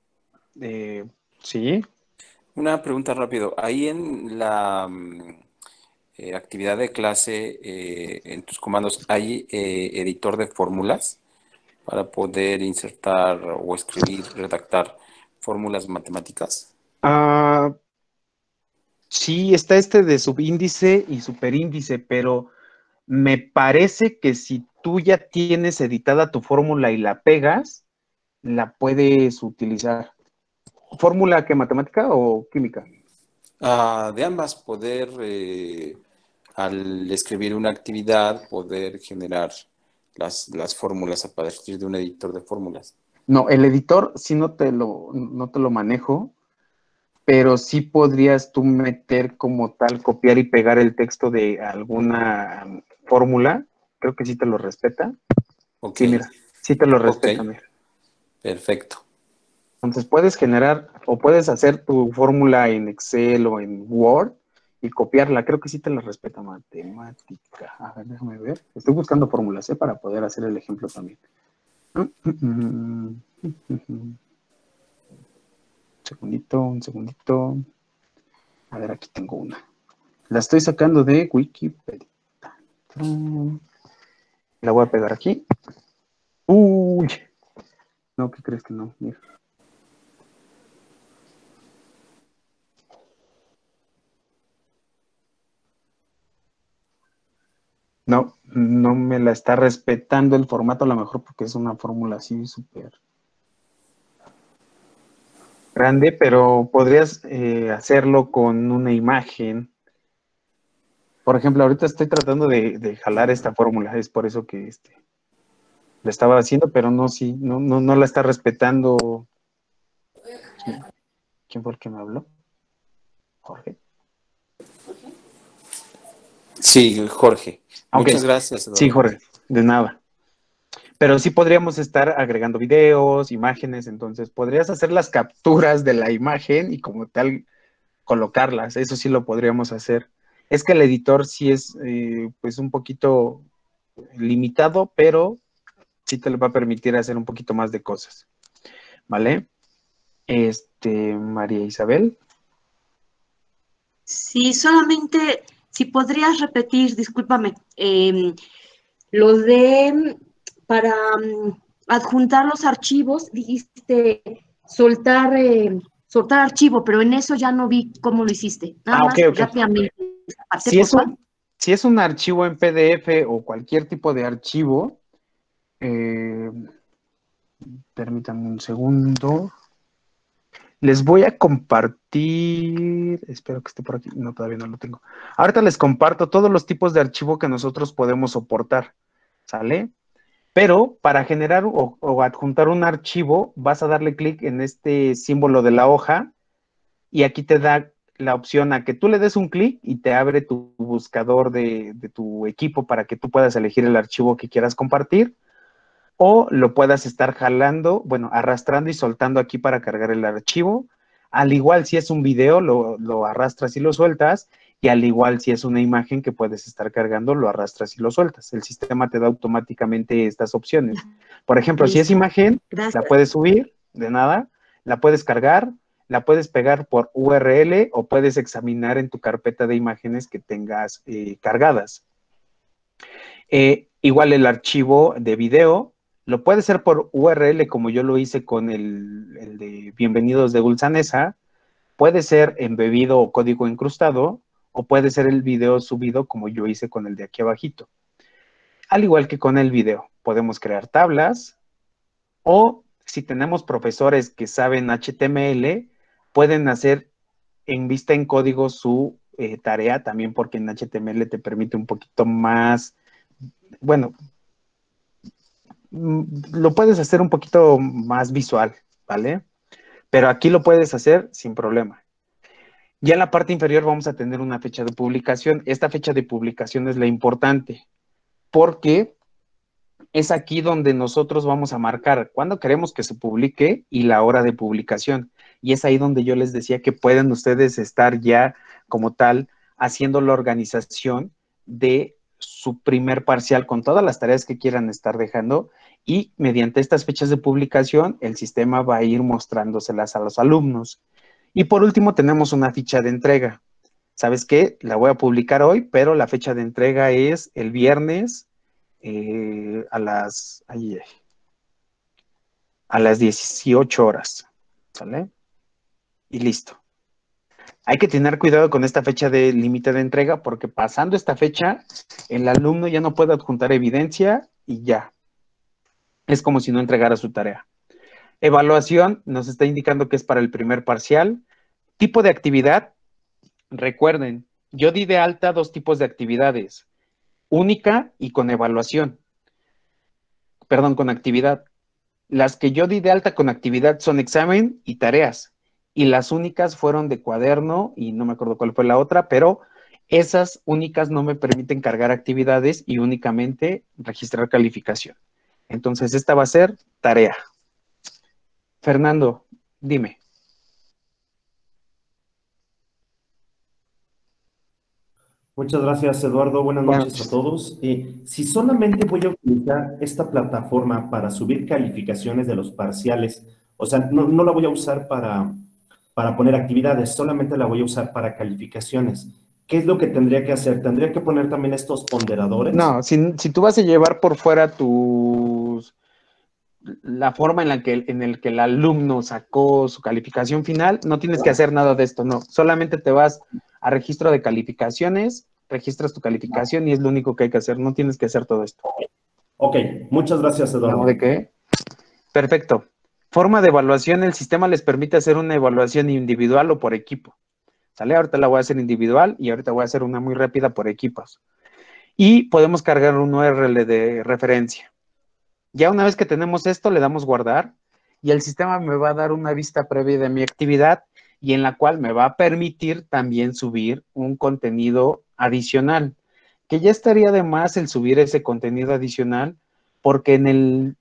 sí, Una pregunta rápido. Ahí en la actividad de clase, en tus comandos, ¿hay editor de fórmulas para poder insertar o escribir, redactar fórmulas matemáticas? sí está este de subíndice y superíndice, pero me parece que si tú ya tienes editada tu fórmula y la pegas, la puedes utilizar. ¿Fórmula qué, matemática o química? De ambas, poder, al escribir una actividad, poder generar las fórmulas a partir de un editor de fórmulas. No, el editor sí no te lo manejo, pero sí podrías tú meter como tal, copiar y pegar el texto de alguna fórmula. Creo que sí te lo respeta. Ok, Sí, mira, sí te lo ok, respeta, mira. perfecto. Entonces puedes generar o puedes hacer tu fórmula en Excel o en Word y copiarla. Creo que sí te la respeta matemática. A ver, déjame ver. Estoy buscando fórmulas, para poder hacer el ejemplo también. Un segundito. A ver, aquí tengo una. La estoy sacando de Wikipedia. La voy a pegar aquí. Uy. No, ¿qué crees que no? Mira. No, no me la está respetando el formato, a lo mejor porque es una fórmula así súper grande, pero podrías hacerlo con una imagen. Por ejemplo, ahorita estoy tratando de jalar esta fórmula, es por eso que lo estaba haciendo, pero no, sí, no la está respetando. ¿Quién fue el que me habló? Jorge. Sí, Jorge. Ok, Muchas gracias, sí, Eduardo. Jorge, de nada. Pero sí podríamos estar agregando videos, imágenes, entonces podrías hacer las capturas de la imagen y como tal colocarlas, eso sí lo podríamos hacer. Es que el editor sí es pues un poquito limitado, pero sí te le va a permitir hacer un poquito más de cosas, ¿vale? María Isabel. Sí, solamente si podrías repetir, discúlpame, lo de para adjuntar los archivos, dijiste soltar, soltar archivo, pero en eso ya no vi cómo lo hiciste. Nada Ok, más ok. rápidamente, esa parte, Si por es favor. si es un archivo en PDF o cualquier tipo de archivo, eh, permítanme un segundo. Les voy a compartir, espero que esté por aquí, no, todavía no lo tengo. Ahorita les comparto todos los tipos de archivo que nosotros podemos soportar, ¿sale? Pero para generar o adjuntar un archivo, vas a darle clic en este símbolo de la hoja y aquí te da la opción a que tú le des un clic y te abre tu buscador de tu equipo para que tú puedas elegir el archivo que quieras compartir o lo puedas estar jalando, bueno, arrastrando y soltando aquí para cargar el archivo. Al igual si es un video, lo arrastras y lo sueltas, y al igual si es una imagen que puedes estar cargando, lo arrastras y lo sueltas. El sistema te da automáticamente estas opciones. Por ejemplo, si es Listo. imagen, la Gracias. puedes subir de nada, la puedes cargar, la puedes pegar por URL o puedes examinar en tu carpeta de imágenes que tengas cargadas. Igual el archivo de video, lo puede ser por URL como yo lo hice con el de Bienvenidos de Gulsanesa, puede ser embebido o código incrustado, o puede ser el video subido como yo hice con el de aquí abajito. Al igual que con el video, podemos crear tablas, o si tenemos profesores que saben HTML, pueden hacer en vista en código su tarea también, porque en HTML te permite un poquito más, bueno, lo puedes hacer un poquito más visual, ¿vale? Pero aquí lo puedes hacer sin problema. Ya en la parte inferior vamos a tener una fecha de publicación. Esta fecha de publicación es la importante porque es aquí donde nosotros vamos a marcar cuándo queremos que se publique y la hora de publicación. Y es ahí donde yo les decía que pueden ustedes estar ya como tal haciendo la organización de su primer parcial con todas las tareas que quieran estar dejando, y mediante estas fechas de publicación el sistema va a ir mostrándoselas a los alumnos. Y por último tenemos una ficha de entrega. ¿Sabes qué? La voy a publicar hoy, pero la fecha de entrega es el viernes a las 18 horas. ¿Sale? Y listo. Hay que tener cuidado con esta fecha de límite de entrega, porque pasando esta fecha, el alumno ya no puede adjuntar evidencia y ya. Es como si no entregara su tarea. Evaluación nos está indicando que es para el primer parcial. Tipo de actividad. Recuerden, yo di de alta 2 tipos de actividades, única y con evaluación. Perdón, con actividad. Las que yo di de alta con actividad son examen y tareas, y las únicas fueron de cuaderno, y no me acuerdo cuál fue la otra, pero esas únicas no me permiten cargar actividades y únicamente registrar calificación. Entonces, esta va a ser tarea. Fernando, dime. Muchas gracias, Eduardo. Buenas Buenas noches a noches. todos. Si solamente voy a utilizar esta plataforma para subir calificaciones de los parciales, o sea, no la voy a usar para poner actividades, solamente la voy a usar para calificaciones. ¿Qué es lo que tendría que hacer? ¿Tendría que poner también estos ponderadores? No, si tú vas a llevar por fuera la forma en el que el alumno sacó su calificación final, no tienes que hacer nada de esto, no. Solamente te vas a registro de calificaciones, registras tu calificación y es lo único que hay que hacer. No tienes que hacer todo esto. Ok, muchas gracias, Eduardo. ¿No? ¿De qué? Perfecto. Forma de evaluación, el sistema les permite hacer una evaluación individual o por equipo. ¿Sale? Ahorita la voy a hacer individual y ahorita voy a hacer una muy rápida por equipos. Y podemos cargar un URL de referencia. Ya una vez que tenemos esto, le damos guardar y el sistema me va a dar una vista previa de mi actividad y en la cual me va a permitir también subir un contenido adicional, que ya estaría de más el subir ese contenido adicional, porque en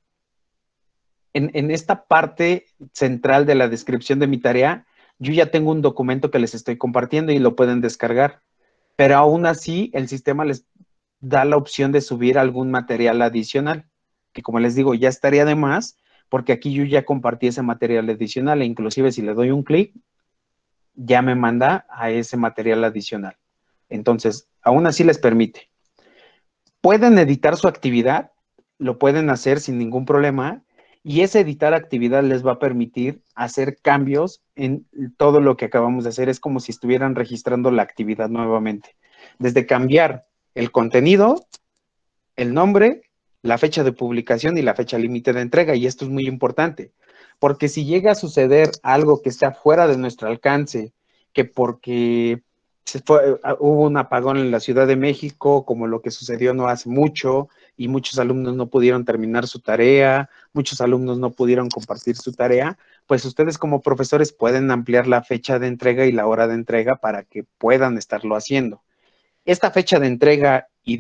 esta parte central de la descripción de mi tarea, yo ya tengo un documento que les estoy compartiendo y lo pueden descargar, pero aún así el sistema les da la opción de subir algún material adicional, que como les digo, ya estaría de más, porque aquí yo ya compartí ese material adicional e inclusive si le doy un clic, ya me manda a ese material adicional. Entonces, aún así les permite. Pueden editar su actividad, lo pueden hacer sin ningún problema, y ese editar actividad les va a permitir hacer cambios en todo lo que acabamos de hacer. Es como si estuvieran registrando la actividad nuevamente. Desde cambiar el contenido, el nombre, la fecha de publicación y la fecha límite de entrega. Y esto es muy importante, porque si llega a suceder algo que está fuera de nuestro alcance, que porque hubo un apagón en la Ciudad de México, como lo que sucedió no hace mucho, y muchos alumnos no pudieron terminar su tarea, muchos alumnos no pudieron compartir su tarea, pues ustedes como profesores pueden ampliar la fecha de entrega y la hora de entrega para que puedan estarlo haciendo. Esta fecha de entrega y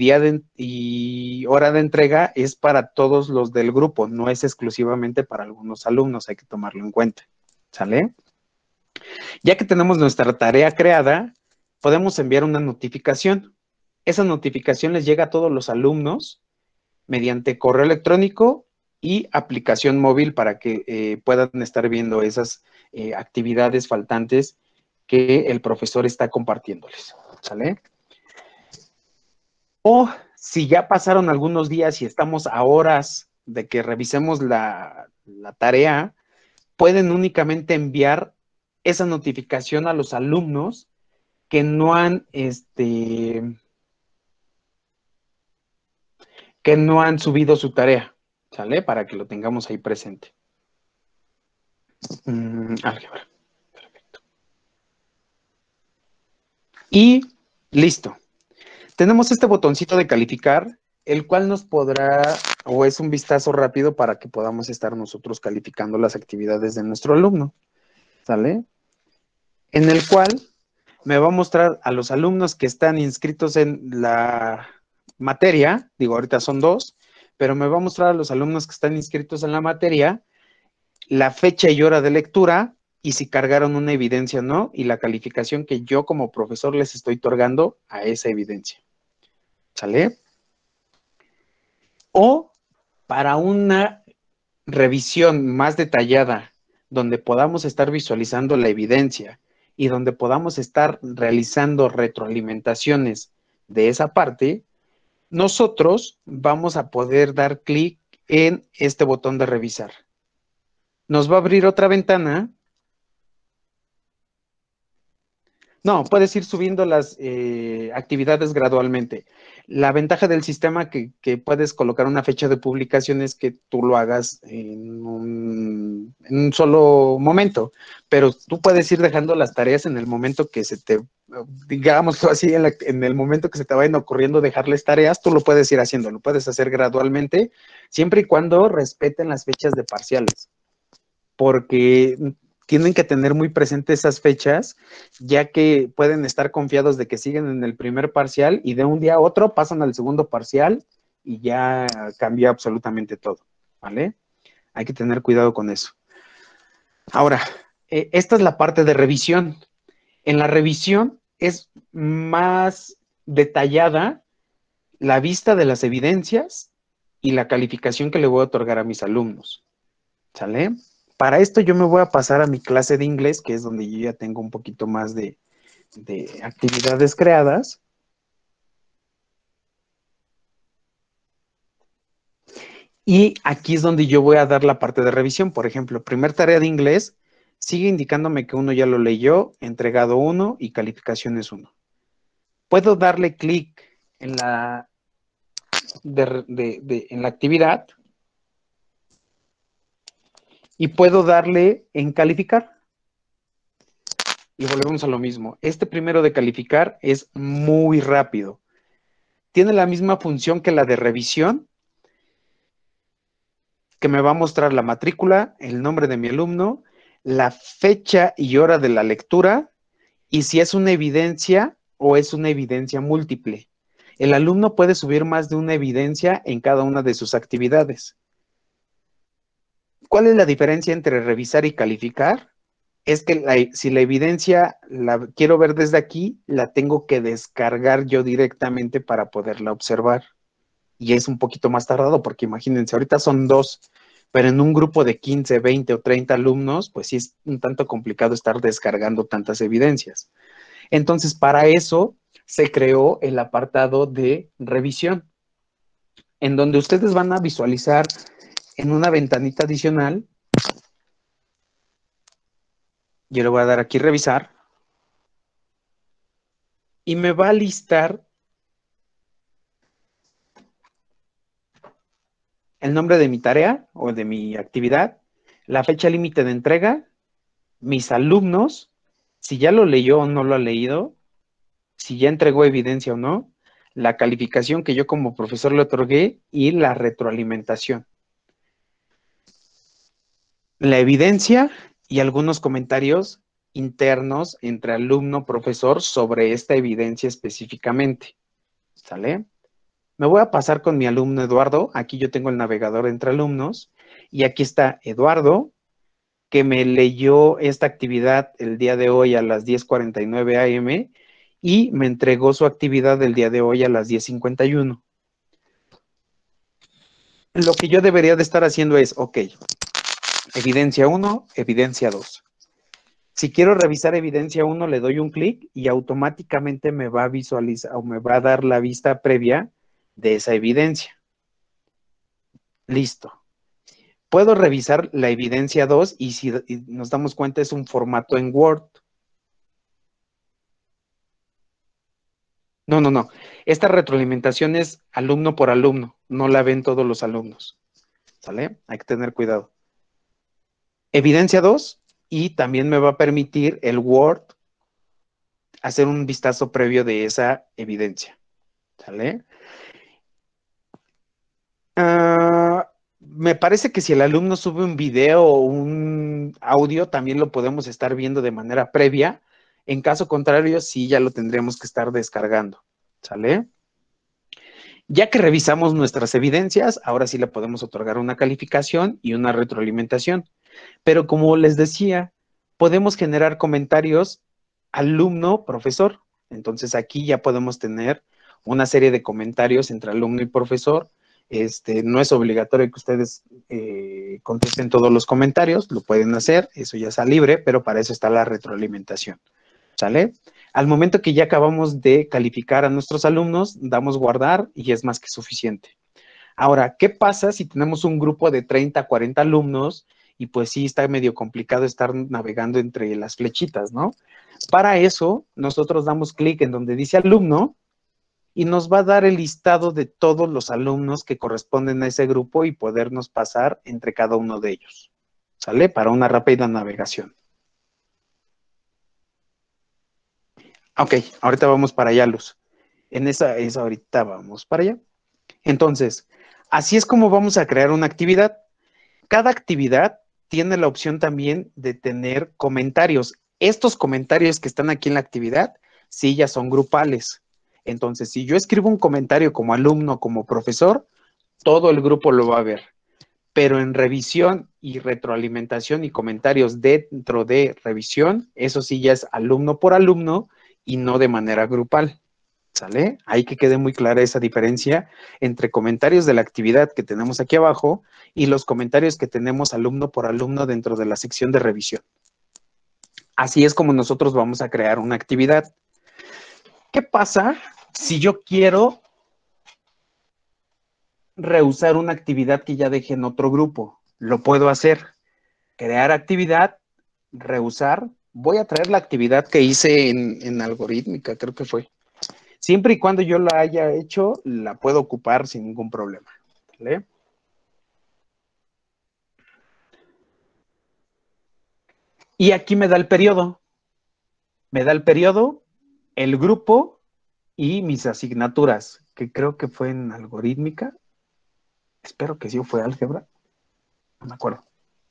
y hora de entrega es para todos los del grupo, no es exclusivamente para algunos alumnos, hay que tomarlo en cuenta, ¿sale? Ya que tenemos nuestra tarea creada, podemos enviar una notificación. Esa notificación les llega a todos los alumnos mediante correo electrónico y aplicación móvil para que puedan estar viendo esas actividades faltantes que el profesor está compartiéndoles, ¿sale? O si ya pasaron algunos días y estamos a horas de que revisemos la tarea, pueden únicamente enviar esa notificación a los alumnos que no han, subido su tarea, ¿sale? Para que lo tengamos ahí presente. Álgebra. Perfecto. Y listo. Tenemos este botoncito de calificar, el cual nos podrá, o es un vistazo rápido para que podamos estar nosotros calificando las actividades de nuestro alumno, ¿sale? En el cual me va a mostrar a los alumnos que están inscritos en la materia, digo, ahorita son 2, pero me va a mostrar a los alumnos que están inscritos en la materia la fecha y hora de lectura y si cargaron una evidencia o no, y la calificación que yo como profesor les estoy otorgando a esa evidencia. ¿Sale? O para una revisión más detallada, donde podamos estar visualizando la evidencia y donde podamos estar realizando retroalimentaciones de esa parte, nosotros vamos a poder dar clic en este botón de revisar. Nos va a abrir otra ventana. No, puedes ir subiendo las actividades gradualmente. La ventaja del sistema que puedes colocar una fecha de publicación es que tú lo hagas en un solo momento, pero tú puedes ir dejando las tareas en el momento que se te, digamos así, en el momento que se te vayan ocurriendo dejarles tareas, tú lo puedes ir haciendo, lo puedes hacer gradualmente, siempre y cuando respeten las fechas de parciales, porque tienen que tener muy presentes esas fechas, ya que pueden estar confiados de que siguen en el primer parcial y de un día a otro pasan al segundo parcial y ya cambia absolutamente todo, ¿vale? Hay que tener cuidado con eso. Ahora, esta es la parte de revisión. En la revisión es más detallada la vista de las evidencias y la calificación que le voy a otorgar a mis alumnos, ¿sale? Para esto yo me voy a pasar a mi clase de inglés, que es donde yo ya tengo un poquito más de actividades creadas. Y aquí es donde yo voy a dar la parte de revisión. Por ejemplo, primer tarea de inglés, sigue indicándome que uno ya lo leyó, entregado 1 y calificaciones 1. Puedo darle clic en la, en la actividad y puedo darle en calificar. Y volvemos a lo mismo. Este primero de calificar es muy rápido. Tiene la misma función que la de revisión, que me va a mostrar la matrícula, el nombre de mi alumno, la fecha y hora de la lectura, y si es una evidencia o es una evidencia múltiple. El alumno puede subir más de una evidencia en cada una de sus actividades. ¿Cuál es la diferencia entre revisar y calificar? Es que si la evidencia la quiero ver desde aquí, la tengo que descargar yo directamente para poderla observar. Y es un poquito más tardado porque imagínense, ahorita son 2, pero en un grupo de 15, 20 o 30 alumnos, pues sí es un tanto complicado estar descargando tantas evidencias. Entonces, para eso se creó el apartado de revisión, en donde ustedes van a visualizar en una ventanita adicional. Yo le voy a dar aquí revisar y me va a listar el nombre de mi tarea o de mi actividad, la fecha límite de entrega, mis alumnos, si ya lo leyó o no lo ha leído, si ya entregó evidencia o no, la calificación que yo como profesor le otorgué y la retroalimentación. La evidencia y algunos comentarios internos entre alumno-profesor sobre esta evidencia específicamente. ¿Sale? Me voy a pasar con mi alumno Eduardo. Aquí yo tengo el navegador entre alumnos y aquí está Eduardo, que me leyó esta actividad el día de hoy a las 10:49 a.m. y me entregó su actividad del día de hoy a las 10:51. Lo que yo debería de estar haciendo es, ok, evidencia 1, evidencia 2. Si quiero revisar evidencia 1, le doy un clic y automáticamente me va a visualizar o me va a dar la vista previa de esa evidencia. Listo. Puedo revisar la evidencia 2 y si nos damos cuenta es un formato en Word. No. Esta retroalimentación es alumno por alumno. No la ven todos los alumnos. ¿Sale? Hay que tener cuidado. Evidencia 2 y también me va a permitir el Word hacer un vistazo previo de esa evidencia. ¿Sale? Me parece que si el alumno sube un video o un audio, también lo podemos estar viendo de manera previa. En caso contrario, sí ya lo tendríamos que estar descargando. ¿Sale? Ya que revisamos nuestras evidencias, ahora sí le podemos otorgar una calificación y una retroalimentación. Pero como les decía, podemos generar comentarios alumno-profesor. Entonces aquí ya podemos tener una serie de comentarios entre alumno y profesor. No es obligatorio que ustedes contesten todos los comentarios, lo pueden hacer, eso ya está libre, pero para eso está la retroalimentación. ¿Sale? Al momento que ya acabamos de calificar a nuestros alumnos, damos guardar y es más que suficiente. Ahora, ¿qué pasa si tenemos un grupo de 30, 40 alumnos y pues sí está medio complicado estar navegando entre las flechitas, ¿no? Para eso, nosotros damos clic en donde dice alumno y nos va a dar el listado de todos los alumnos que corresponden a ese grupo y podernos pasar entre cada uno de ellos. ¿Sale? Para una rápida navegación. Ok, ahorita vamos para allá, Luz. En esa ahorita vamos para allá. Entonces, así es como vamos a crear una actividad. Cada actividad tiene la opción también de tener comentarios. Estos comentarios que están aquí en la actividad, sí, ya son grupales. Entonces, si yo escribo un comentario como alumno, como profesor, todo el grupo lo va a ver. Pero en revisión y retroalimentación y comentarios dentro de revisión, eso sí ya es alumno por alumno y no de manera grupal. ¿Sale? Hay que quede muy clara esa diferencia entre comentarios de la actividad que tenemos aquí abajo y los comentarios que tenemos alumno por alumno dentro de la sección de revisión. Así es como nosotros vamos a crear una actividad. ¿Qué pasa si yo quiero reusar una actividad que ya dejé en otro grupo? Lo puedo hacer. Crear actividad, reusar. Voy a traer la actividad que hice en algorítmica, creo que fue. Siempre y cuando yo la haya hecho, la puedo ocupar sin ningún problema. ¿Vale? Y aquí me da el periodo. Me da el periodo, el grupo y mis asignaturas, que creo que fue en algorítmica. Espero que sí, o fue álgebra. No me acuerdo.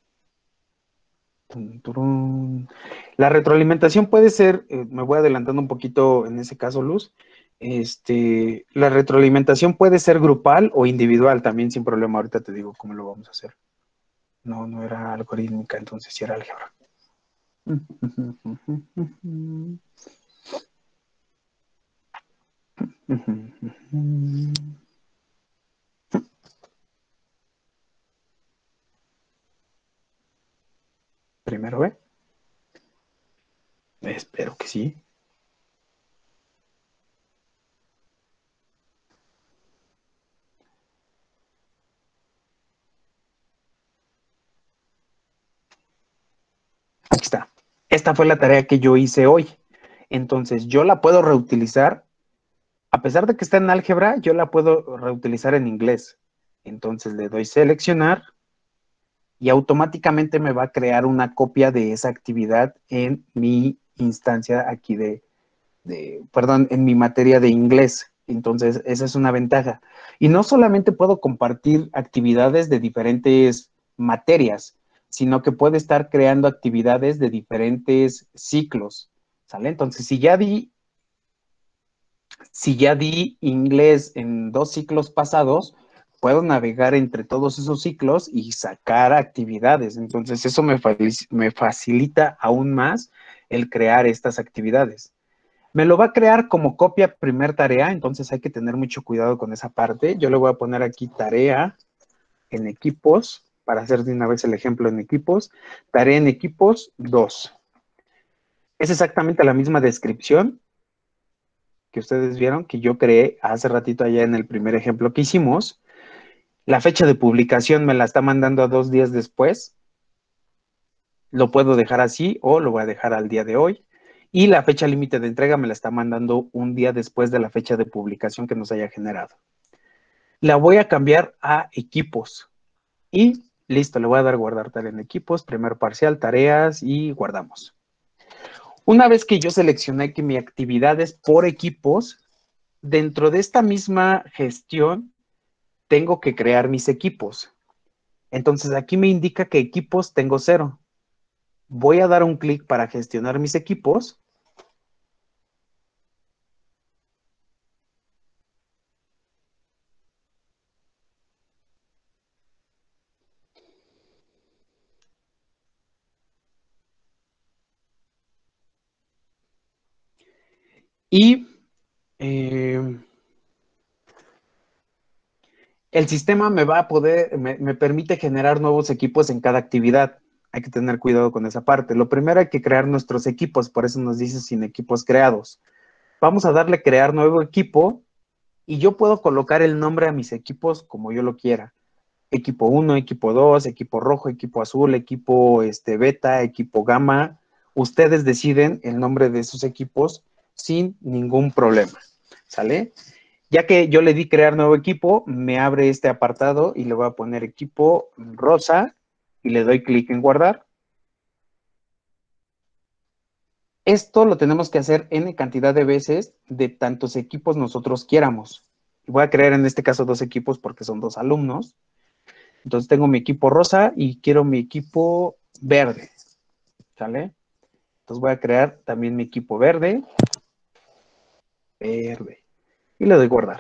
La retroalimentación puede ser, me voy adelantando un poquito en ese caso, Luz. La retroalimentación puede ser grupal o individual también sin problema. Ahorita te digo cómo lo vamos a hacer. No, no era algorítmica, entonces sí era álgebra. Primero B. Espero que sí. Aquí está. Esta fue la tarea que yo hice hoy. Entonces, yo la puedo reutilizar. A pesar de que está en álgebra, yo la puedo reutilizar en inglés. Entonces, le doy seleccionar y automáticamente me va a crear una copia de esa actividad en mi instancia aquí perdón, en mi materia de inglés. Entonces, esa es una ventaja. Y no solamente puedo compartir actividades de diferentes materias, sino que puedo estar creando actividades de diferentes ciclos, ¿sale? Entonces, si ya di inglés en 2 ciclos pasados, puedo navegar entre todos esos ciclos y sacar actividades. Entonces, eso me facilita aún más el crear estas actividades. Me lo va a crear como copia primer tarea, entonces hay que tener mucho cuidado con esa parte. Yo le voy a poner aquí tarea en equipos, para hacer de una vez el ejemplo en equipos. Tarea en equipos 2. Es exactamente la misma descripción que ustedes vieron que yo creé hace ratito allá en el primer ejemplo que hicimos. La fecha de publicación me la está mandando a 2 días después. Lo puedo dejar así o lo voy a dejar al día de hoy. Y la fecha límite de entrega me la está mandando un día después de la fecha de publicación que nos haya generado. La voy a cambiar a equipos. Y listo, le voy a dar guardar tarea en equipos, primer parcial, tareas y guardamos. Una vez que yo seleccioné que mi actividad es por equipos, dentro de esta misma gestión tengo que crear mis equipos. Entonces aquí me indica que equipos tengo 0. Voy a dar un clic para gestionar mis equipos. Y el sistema me permite generar nuevos equipos en cada actividad. Hay que tener cuidado con esa parte. Lo primero hay que crear nuestros equipos, por eso nos dice sin equipos creados. Vamos a darle crear nuevo equipo y yo puedo colocar el nombre a mis equipos como yo lo quiera. Equipo 1, equipo 2, equipo rojo, equipo azul, equipo beta, equipo gamma. Ustedes deciden el nombre de esos equipos sin ningún problema, ¿sale? Ya que yo le di crear nuevo equipo, me abre este apartado y le voy a poner equipo rosa y le doy clic en guardar. Esto lo tenemos que hacer N cantidad de veces de tantos equipos nosotros quieramos. Voy a crear en este caso 2 equipos porque son 2 alumnos. Entonces tengo mi equipo rosa y quiero mi equipo verde, ¿sale? Entonces voy a crear también mi equipo verde. Y le doy guardar.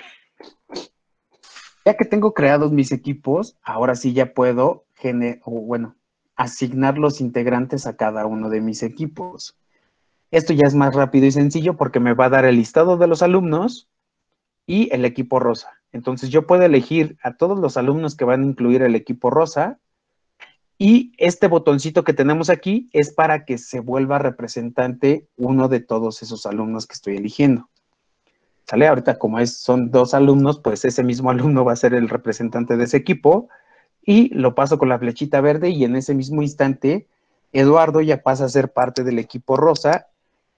Ya que tengo creados mis equipos, ahora sí ya puedo asignar los integrantes a cada uno de mis equipos. Esto ya es más rápido y sencillo porque me va a dar el listado de los alumnos y el equipo rosa. Entonces yo puedo elegir a todos los alumnos que van a incluir el equipo rosa y este botoncito que tenemos aquí es para que se vuelva representante uno de todos esos alumnos que estoy eligiendo. ¿Sale? Ahorita como son 2 alumnos, pues ese mismo alumno va a ser el representante de ese equipo y lo paso con la flechita verde y en ese mismo instante Eduardo ya pasa a ser parte del equipo rosa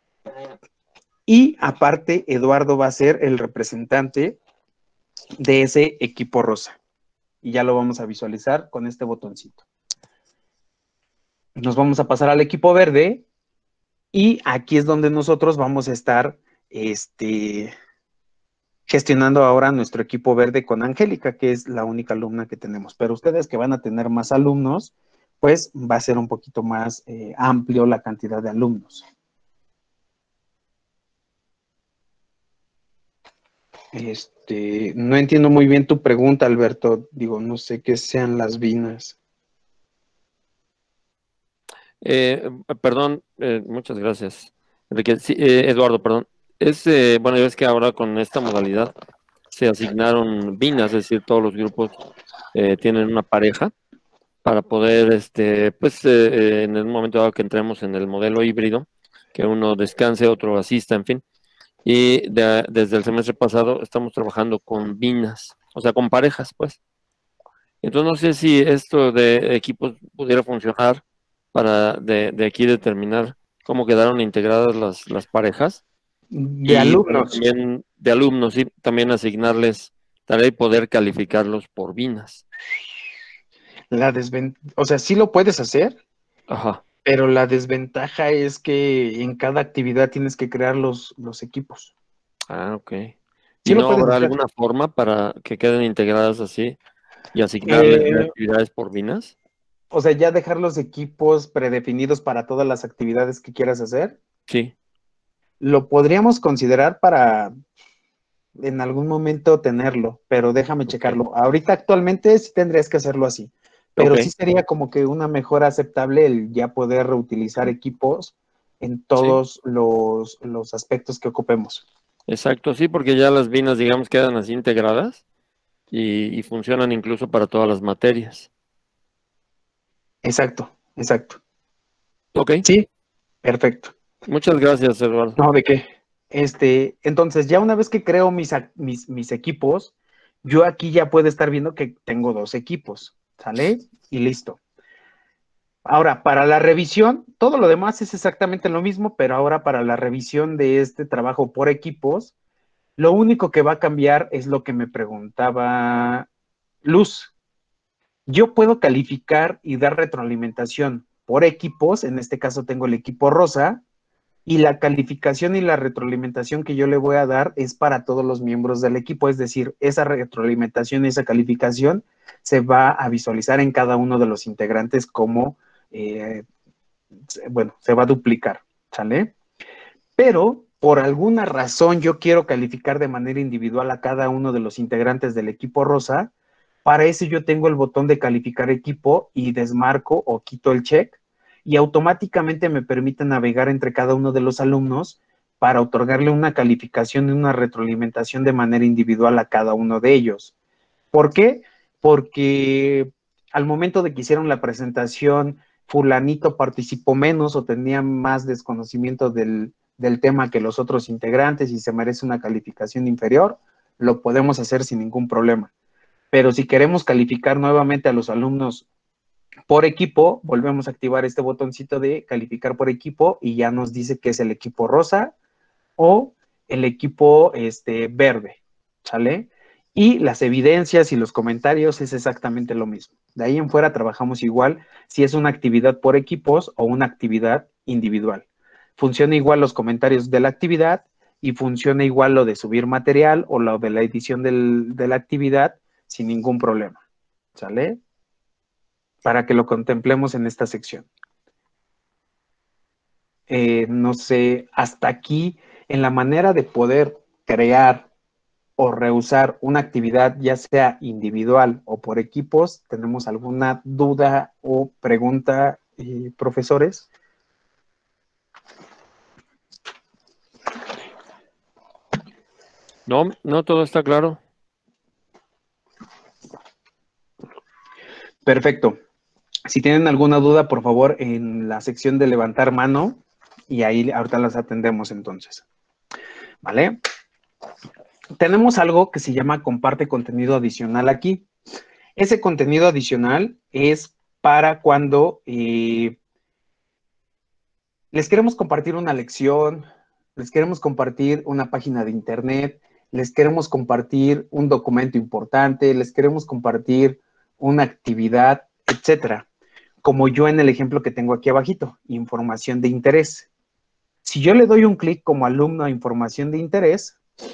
y aparte Eduardo va a ser el representante de ese equipo rosa. Y ya lo vamos a visualizar con este botoncito. Nos vamos a pasar al equipo verde y aquí es donde nosotros vamos a estar gestionando ahora nuestro equipo verde con Angélica, que es la única alumna que tenemos. Pero ustedes que van a tener más alumnos, pues va a ser un poquito más amplio la cantidad de alumnos. No entiendo muy bien tu pregunta, Alberto. Digo, no sé qué sean las binas. Perdón, muchas gracias, Enrique. Sí, Eduardo, perdón. Bueno, ya ves que ahora con esta modalidad se asignaron binas, es decir, todos los grupos tienen una pareja para poder, en el momento dado que entremos en el modelo híbrido, que uno descanse, otro asista, en fin. Y desde el semestre pasado estamos trabajando con binas, o sea, con parejas, pues. Entonces no sé si esto de equipos pudiera funcionar para de aquí determinar cómo quedaron integradas las parejas. De Y alumnos. también de alumnos, sí, también asignarles tarea y poder calificarlos por binas. O sea, sí lo puedes hacer, Ajá. pero la desventaja es que en cada actividad tienes que crear los equipos. Ah, ok. Sí ¿Y lo no puedes habrá hacer. alguna forma para que queden integradas así y asignarles Eh, actividades por binas? O sea, ya dejar los equipos predefinidos para todas las actividades que quieras hacer, Sí. lo podríamos considerar para en algún momento tenerlo, pero déjame checarlo. Ahorita actualmente sí tendrías que hacerlo así, pero Ok. sí sería como que una mejora aceptable el ya poder reutilizar equipos en todos los aspectos que ocupemos. Exacto, sí, porque ya las binas, digamos, quedan así integradas y funcionan incluso para todas las materias. Exacto, exacto. Ok. Sí, perfecto. Muchas gracias, Eduardo. No, ¿de qué? Entonces, ya una vez que creo mis equipos, yo aquí ya puedo estar viendo que tengo 2 equipos, ¿sale? Y listo. Ahora, para la revisión, todo lo demás es exactamente lo mismo, pero ahora para la revisión de este trabajo por equipos, lo único que va a cambiar es lo que me preguntaba Luz. Yo puedo calificar y dar retroalimentación por equipos, en este caso tengo el equipo rosa, y la calificación y la retroalimentación que yo le voy a dar es para todos los miembros del equipo, es decir, esa retroalimentación y esa calificación se va a visualizar en cada uno de los integrantes como, se va a duplicar, ¿sale? Pero por alguna razón yo quiero calificar de manera individual a cada uno de los integrantes del equipo rosa. Para eso yo tengo el botón de calificar equipo y desmarco o quito el check y automáticamente me permite navegar entre cada uno de los alumnos para otorgarle una calificación y una retroalimentación de manera individual a cada uno de ellos. ¿Por qué? Porque al momento de que hicieron la presentación, fulanito participó menos o tenía más desconocimiento del tema que los otros integrantes y se merece una calificación inferior, lo podemos hacer sin ningún problema. Pero si queremos calificar nuevamente a los alumnos por equipo, volvemos a activar este botoncito de calificar por equipo y ya nos dice que es el equipo rosa o el equipo verde, ¿sale? Y las evidencias y los comentarios es exactamente lo mismo. De ahí en fuera trabajamos igual si es una actividad por equipos o una actividad individual. Funciona igual los comentarios de la actividad y funciona igual lo de subir material o lo de la edición de la actividad sin ningún problema, ¿sale? Para que lo contemplemos en esta sección. No sé, hasta aquí, en la manera de poder crear o reusar una actividad, ya sea individual o por equipos, ¿tenemos alguna duda o pregunta, profesores? No, no, todo está claro. Perfecto. Si tienen alguna duda, por favor, en la sección de levantar mano, y ahí ahorita las atendemos entonces. ¿Vale? Tenemos algo que se llama comparte contenido adicional aquí. Ese contenido adicional es para cuando les queremos compartir una lección, les queremos compartir una página de internet, les queremos compartir un documento importante, les queremos compartir una actividad, etcétera. Como yo en el ejemplo que tengo aquí abajito, información de interés. Si yo le doy un clic como alumno a información de interés,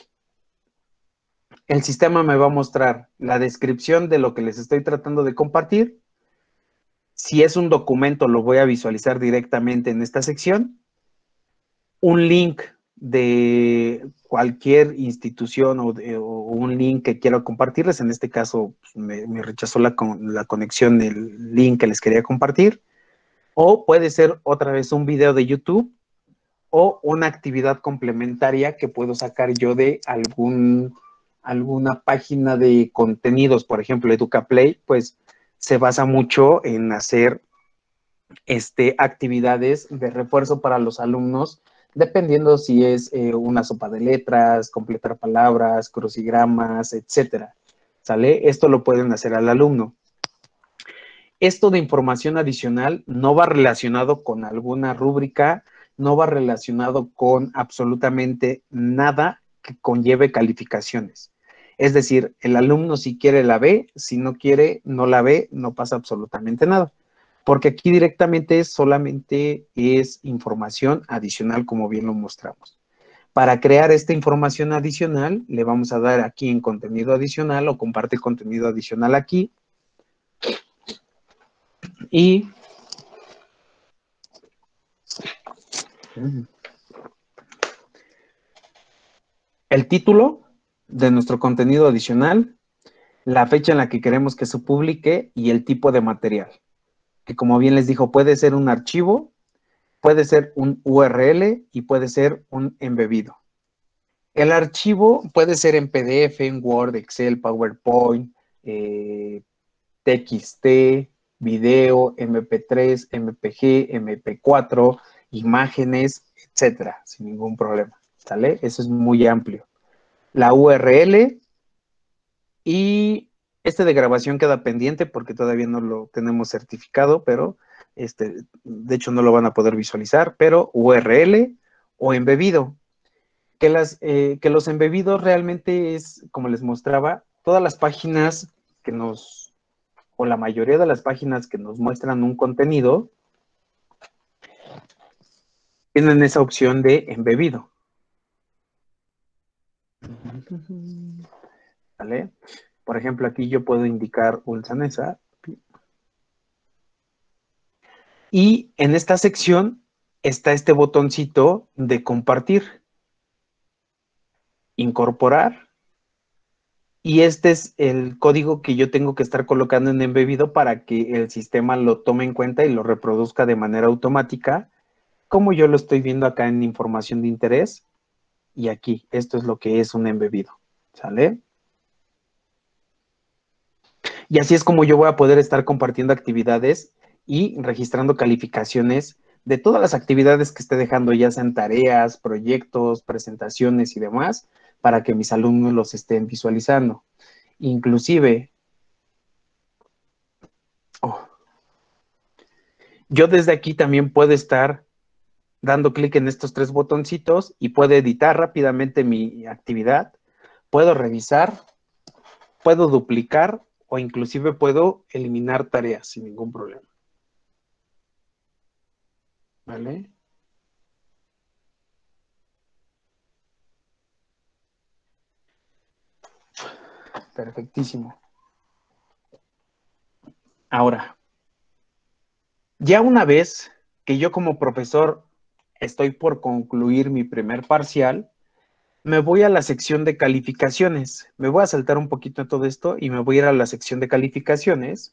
el sistema me va a mostrar la descripción de lo que les estoy tratando de compartir. Si es un documento, lo voy a visualizar directamente en esta sección. Un link de cualquier institución o un link que quiero compartirles. En este caso, me rechazó la conexión del link que les quería compartir. O puede ser otra vez un video de YouTube o una actividad complementaria que puedo sacar yo de alguna página de contenidos. Por ejemplo, EducaPlay, pues se basa mucho en hacer actividades de refuerzo para los alumnos, dependiendo si es una sopa de letras, completar palabras, crucigramas, etcétera. ¿Sale? Esto lo pueden hacer al alumno. Esto de información adicional no va relacionado con alguna rúbrica, no va relacionado con absolutamente nada que conlleve calificaciones. Es decir, el alumno si quiere la ve, si no quiere no la ve, no pasa absolutamente nada. Porque aquí directamente solamente es información adicional, como bien lo mostramos. Para crear esta información adicional, le vamos a dar aquí en contenido adicional o comparte contenido adicional aquí. Y el título de nuestro contenido adicional, la fecha en la que queremos que se publique y el tipo de material. Que como bien les dijo, puede ser un archivo, puede ser un URL y puede ser un embebido. El archivo puede ser en PDF, en Word, Excel, PowerPoint, TXT, video, MP3, MPG, MP4, imágenes, etcétera, sin ningún problema. ¿Sale? Eso es muy amplio. La URL y de grabación queda pendiente porque todavía no lo tenemos certificado, pero de hecho no lo van a poder visualizar, pero URL o embebido. Que los embebidos realmente es, como les mostraba, todas las páginas o la mayoría de las páginas que nos muestran un contenido, tienen esa opción de embebido. ¿Vale? Por ejemplo, aquí yo puedo indicar Ulsanesa. Y en esta sección está este botoncito de compartir, incorporar. Y este es el código que yo tengo que estar colocando en embebido para que el sistema lo tome en cuenta y lo reproduzca de manera automática, como yo lo estoy viendo acá en información de interés, y aquí. Esto es lo que es un embebido, ¿sale? Y así es como yo voy a poder estar compartiendo actividades y registrando calificaciones de todas las actividades que esté dejando, ya sean tareas, proyectos, presentaciones y demás, para que mis alumnos los estén visualizando. Inclusive, yo desde aquí también puedo estar dando clic en estos 3 botoncitos y puedo editar rápidamente mi actividad, puedo revisar, puedo duplicar o inclusive puedo eliminar tareas sin ningún problema. ¿Vale? Perfectísimo. Ahora, ya una vez que yo como profesor estoy por concluir mi primer parcial, me voy a la sección de calificaciones. Me voy a saltar un poquito de todo esto y me voy a ir a la sección de calificaciones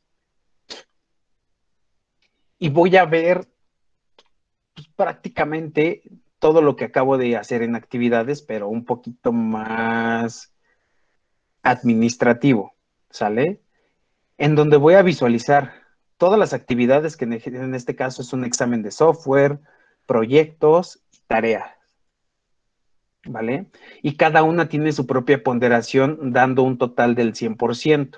y voy a ver pues, prácticamente todo lo que acabo de hacer en actividades, pero un poquito más administrativo, ¿sale? En donde voy a visualizar todas las actividades que en este caso es un examen de software, proyectos y tareas, ¿vale? Y cada una tiene su propia ponderación dando un total del 100%.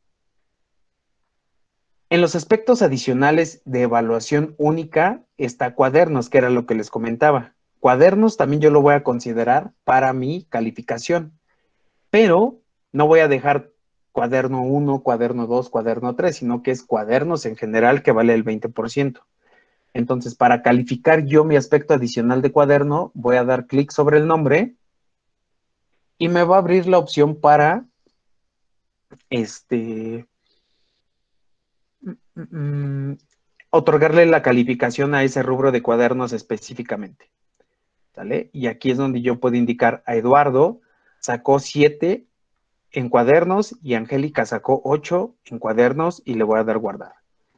En los aspectos adicionales de evaluación única está cuadernos, que era lo que les comentaba. Cuadernos también yo lo voy a considerar para mi calificación, pero no voy a dejar cuaderno 1, cuaderno 2, cuaderno 3, sino que es cuadernos en general que vale el 20%. Entonces, para calificar yo mi aspecto adicional de cuaderno, voy a dar clic sobre el nombre y me va a abrir la opción para otorgarle la calificación a ese rubro de cuadernos específicamente. ¿Sale? Y aquí es donde yo puedo indicar a Eduardo sacó 7 en cuadernos y Angélica sacó 8 en cuadernos y le voy a dar guardar.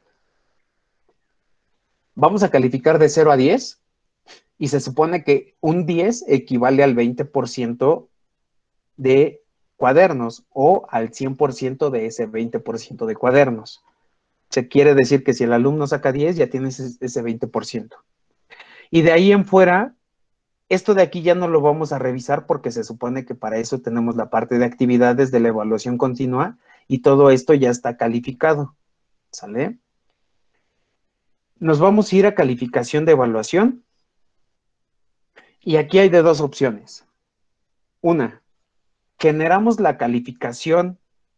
Vamos a calificar de 0 a 10 y se supone que un 10 equivale al 20% de cuadernos o al 100% de ese 20% de cuadernos. Se quiere decir que si el alumno saca 10, ya tienes ese 20%. Y de ahí en fuera, esto de aquí ya no lo vamos a revisar porque se supone que para eso tenemos la parte de actividades de la evaluación continua y todo esto ya está calificado. ¿Sale? Nos vamos a ir a calificación de evaluación y aquí hay de 2 opciones. Una, generamos la calificación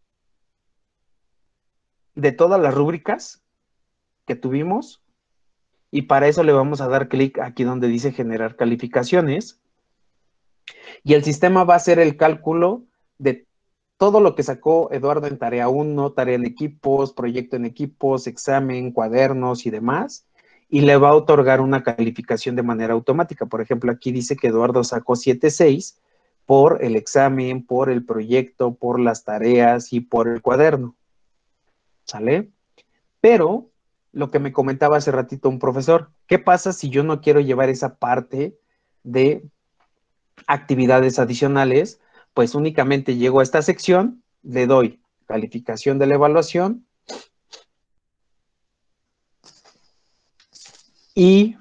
de todas las rúbricas que tuvimos y para eso le vamos a dar clic aquí donde dice generar calificaciones y el sistema va a hacer el cálculo de todo lo que sacó Eduardo en tarea 1, tarea en equipos, proyecto en equipos, examen, cuadernos y demás, y le va a otorgar una calificación de manera automática. Por ejemplo, aquí dice que Eduardo sacó 7.6 por el examen, por el proyecto, por las tareas y por el cuaderno. ¿Sale? Pero, lo que me comentaba hace ratito un profesor, ¿qué pasa si yo no quiero llevar esa parte de actividades adicionales? Pues únicamente llego a esta sección, le doy calificación de la evaluación y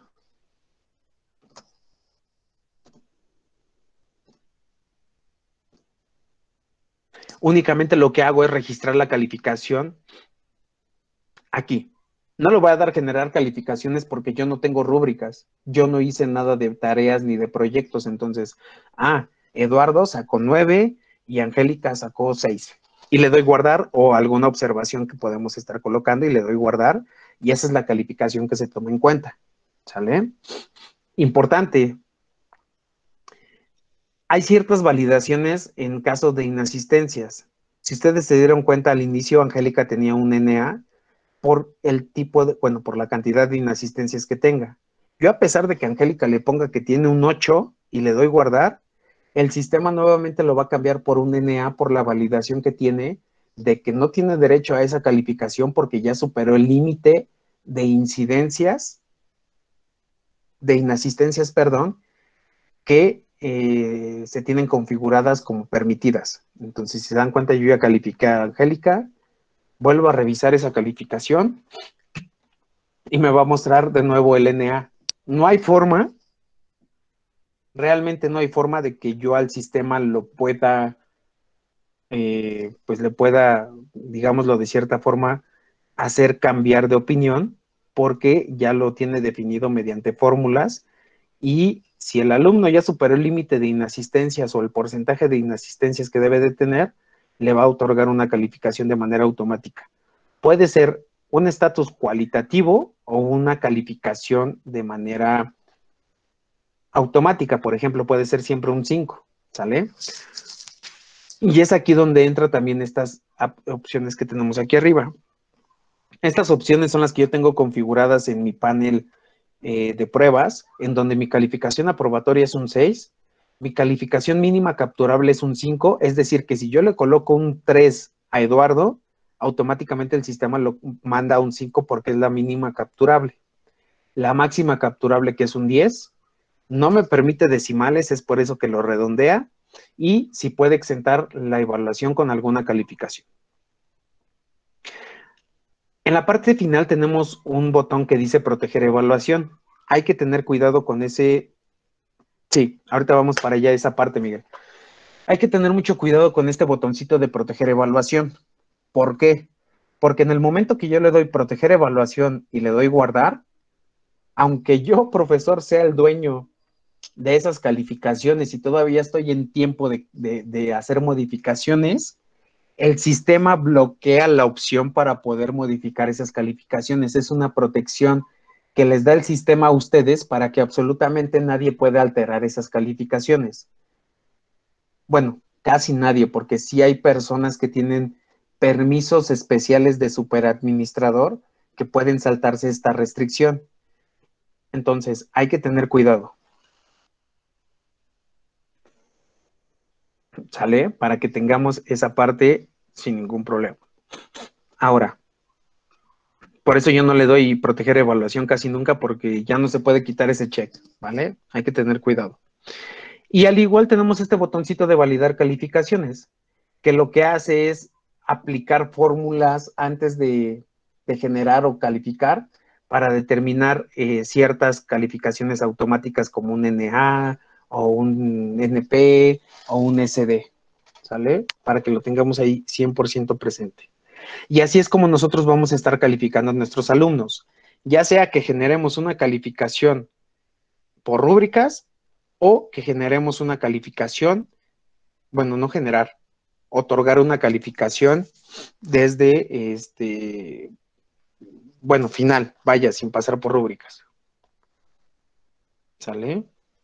únicamente lo que hago es registrar la calificación aquí. No le voy a dar generar calificaciones porque yo no tengo rúbricas. Yo no hice nada de tareas ni de proyectos. Entonces, Eduardo sacó 9 y Angélica sacó 6. Y le doy guardar o alguna observación que podemos estar colocando y le doy guardar. Y esa es la calificación que se toma en cuenta. ¿Sale? Importante. Hay ciertas validaciones en caso de inasistencias. Si ustedes se dieron cuenta al inicio, Angélica tenía un NA por el tipo de, bueno, por la cantidad de inasistencias que tenga. Yo a pesar de que Angélica le ponga que tiene un 8 y le doy guardar, el sistema nuevamente lo va a cambiar por un NA por la validación que tiene de que no tiene derecho a esa calificación porque ya superó el límite de incidencias, de inasistencias, perdón, que se tienen configuradas como permitidas. Entonces, si se dan cuenta, yo ya califiqué a Angélica, vuelvo a revisar esa calificación y me va a mostrar de nuevo el NA. No hay forma, realmente no hay forma de que yo al sistema lo pueda, pues le pueda, digámoslo de cierta forma, hacer cambiar de opinión, porque ya lo tiene definido mediante fórmulas, y si el alumno ya superó el límite de inasistencias o el porcentaje de inasistencias que debe de tener, le va a otorgar una calificación de manera automática. Puede ser un estatus cualitativo o una calificación de manera automática, por ejemplo, puede ser siempre un 5, ¿sale? Y es aquí donde entra también estas opciones que tenemos aquí arriba. Estas opciones son las que yo tengo configuradas en mi panel de pruebas, en donde mi calificación aprobatoria es un 6, mi calificación mínima capturable es un 5, es decir, que si yo le coloco un 3 a Eduardo, automáticamente el sistema lo manda a un 5 porque es la mínima capturable. La máxima capturable, que es un 10, no me permite decimales, es por eso que lo redondea, y si puede exentar la evaluación con alguna calificación. En la parte final tenemos un botón que dice proteger evaluación. Hay que tener cuidado con ese... Sí, ahorita vamos para allá esa parte, Miguel. Hay que tener mucho cuidado con este botoncito de proteger evaluación. ¿Por qué? Porque en el momento que yo le doy proteger evaluación y le doy guardar, aunque yo, profesor, sea el dueño de esas calificaciones y todavía estoy en tiempo de hacer modificaciones, el sistema bloquea la opción para poder modificar esas calificaciones. Es una protección que les da el sistema a ustedes para que absolutamente nadie pueda alterar esas calificaciones. Bueno, casi nadie, porque sí hay personas que tienen permisos especiales de superadministrador que pueden saltarse esta restricción. Entonces, hay que tener cuidado. ¿Sale? Para que tengamos esa parte sin ningún problema. Ahora, por eso yo no le doy proteger evaluación casi nunca, porque ya no se puede quitar ese check, ¿vale? Hay que tener cuidado. Y al igual tenemos este botoncito de validar calificaciones, que lo que hace es aplicar fórmulas antes de generar o calificar para determinar ciertas calificaciones automáticas como un NA o un NP o un SD, ¿sale? Para que lo tengamos ahí 100% presente. Y así es como nosotros vamos a estar calificando a nuestros alumnos, ya sea que generemos una calificación por rúbricas o que generemos una calificación, bueno, no generar, otorgar una calificación desde, bueno, final, vaya, sin pasar por rúbricas. ¿Sale?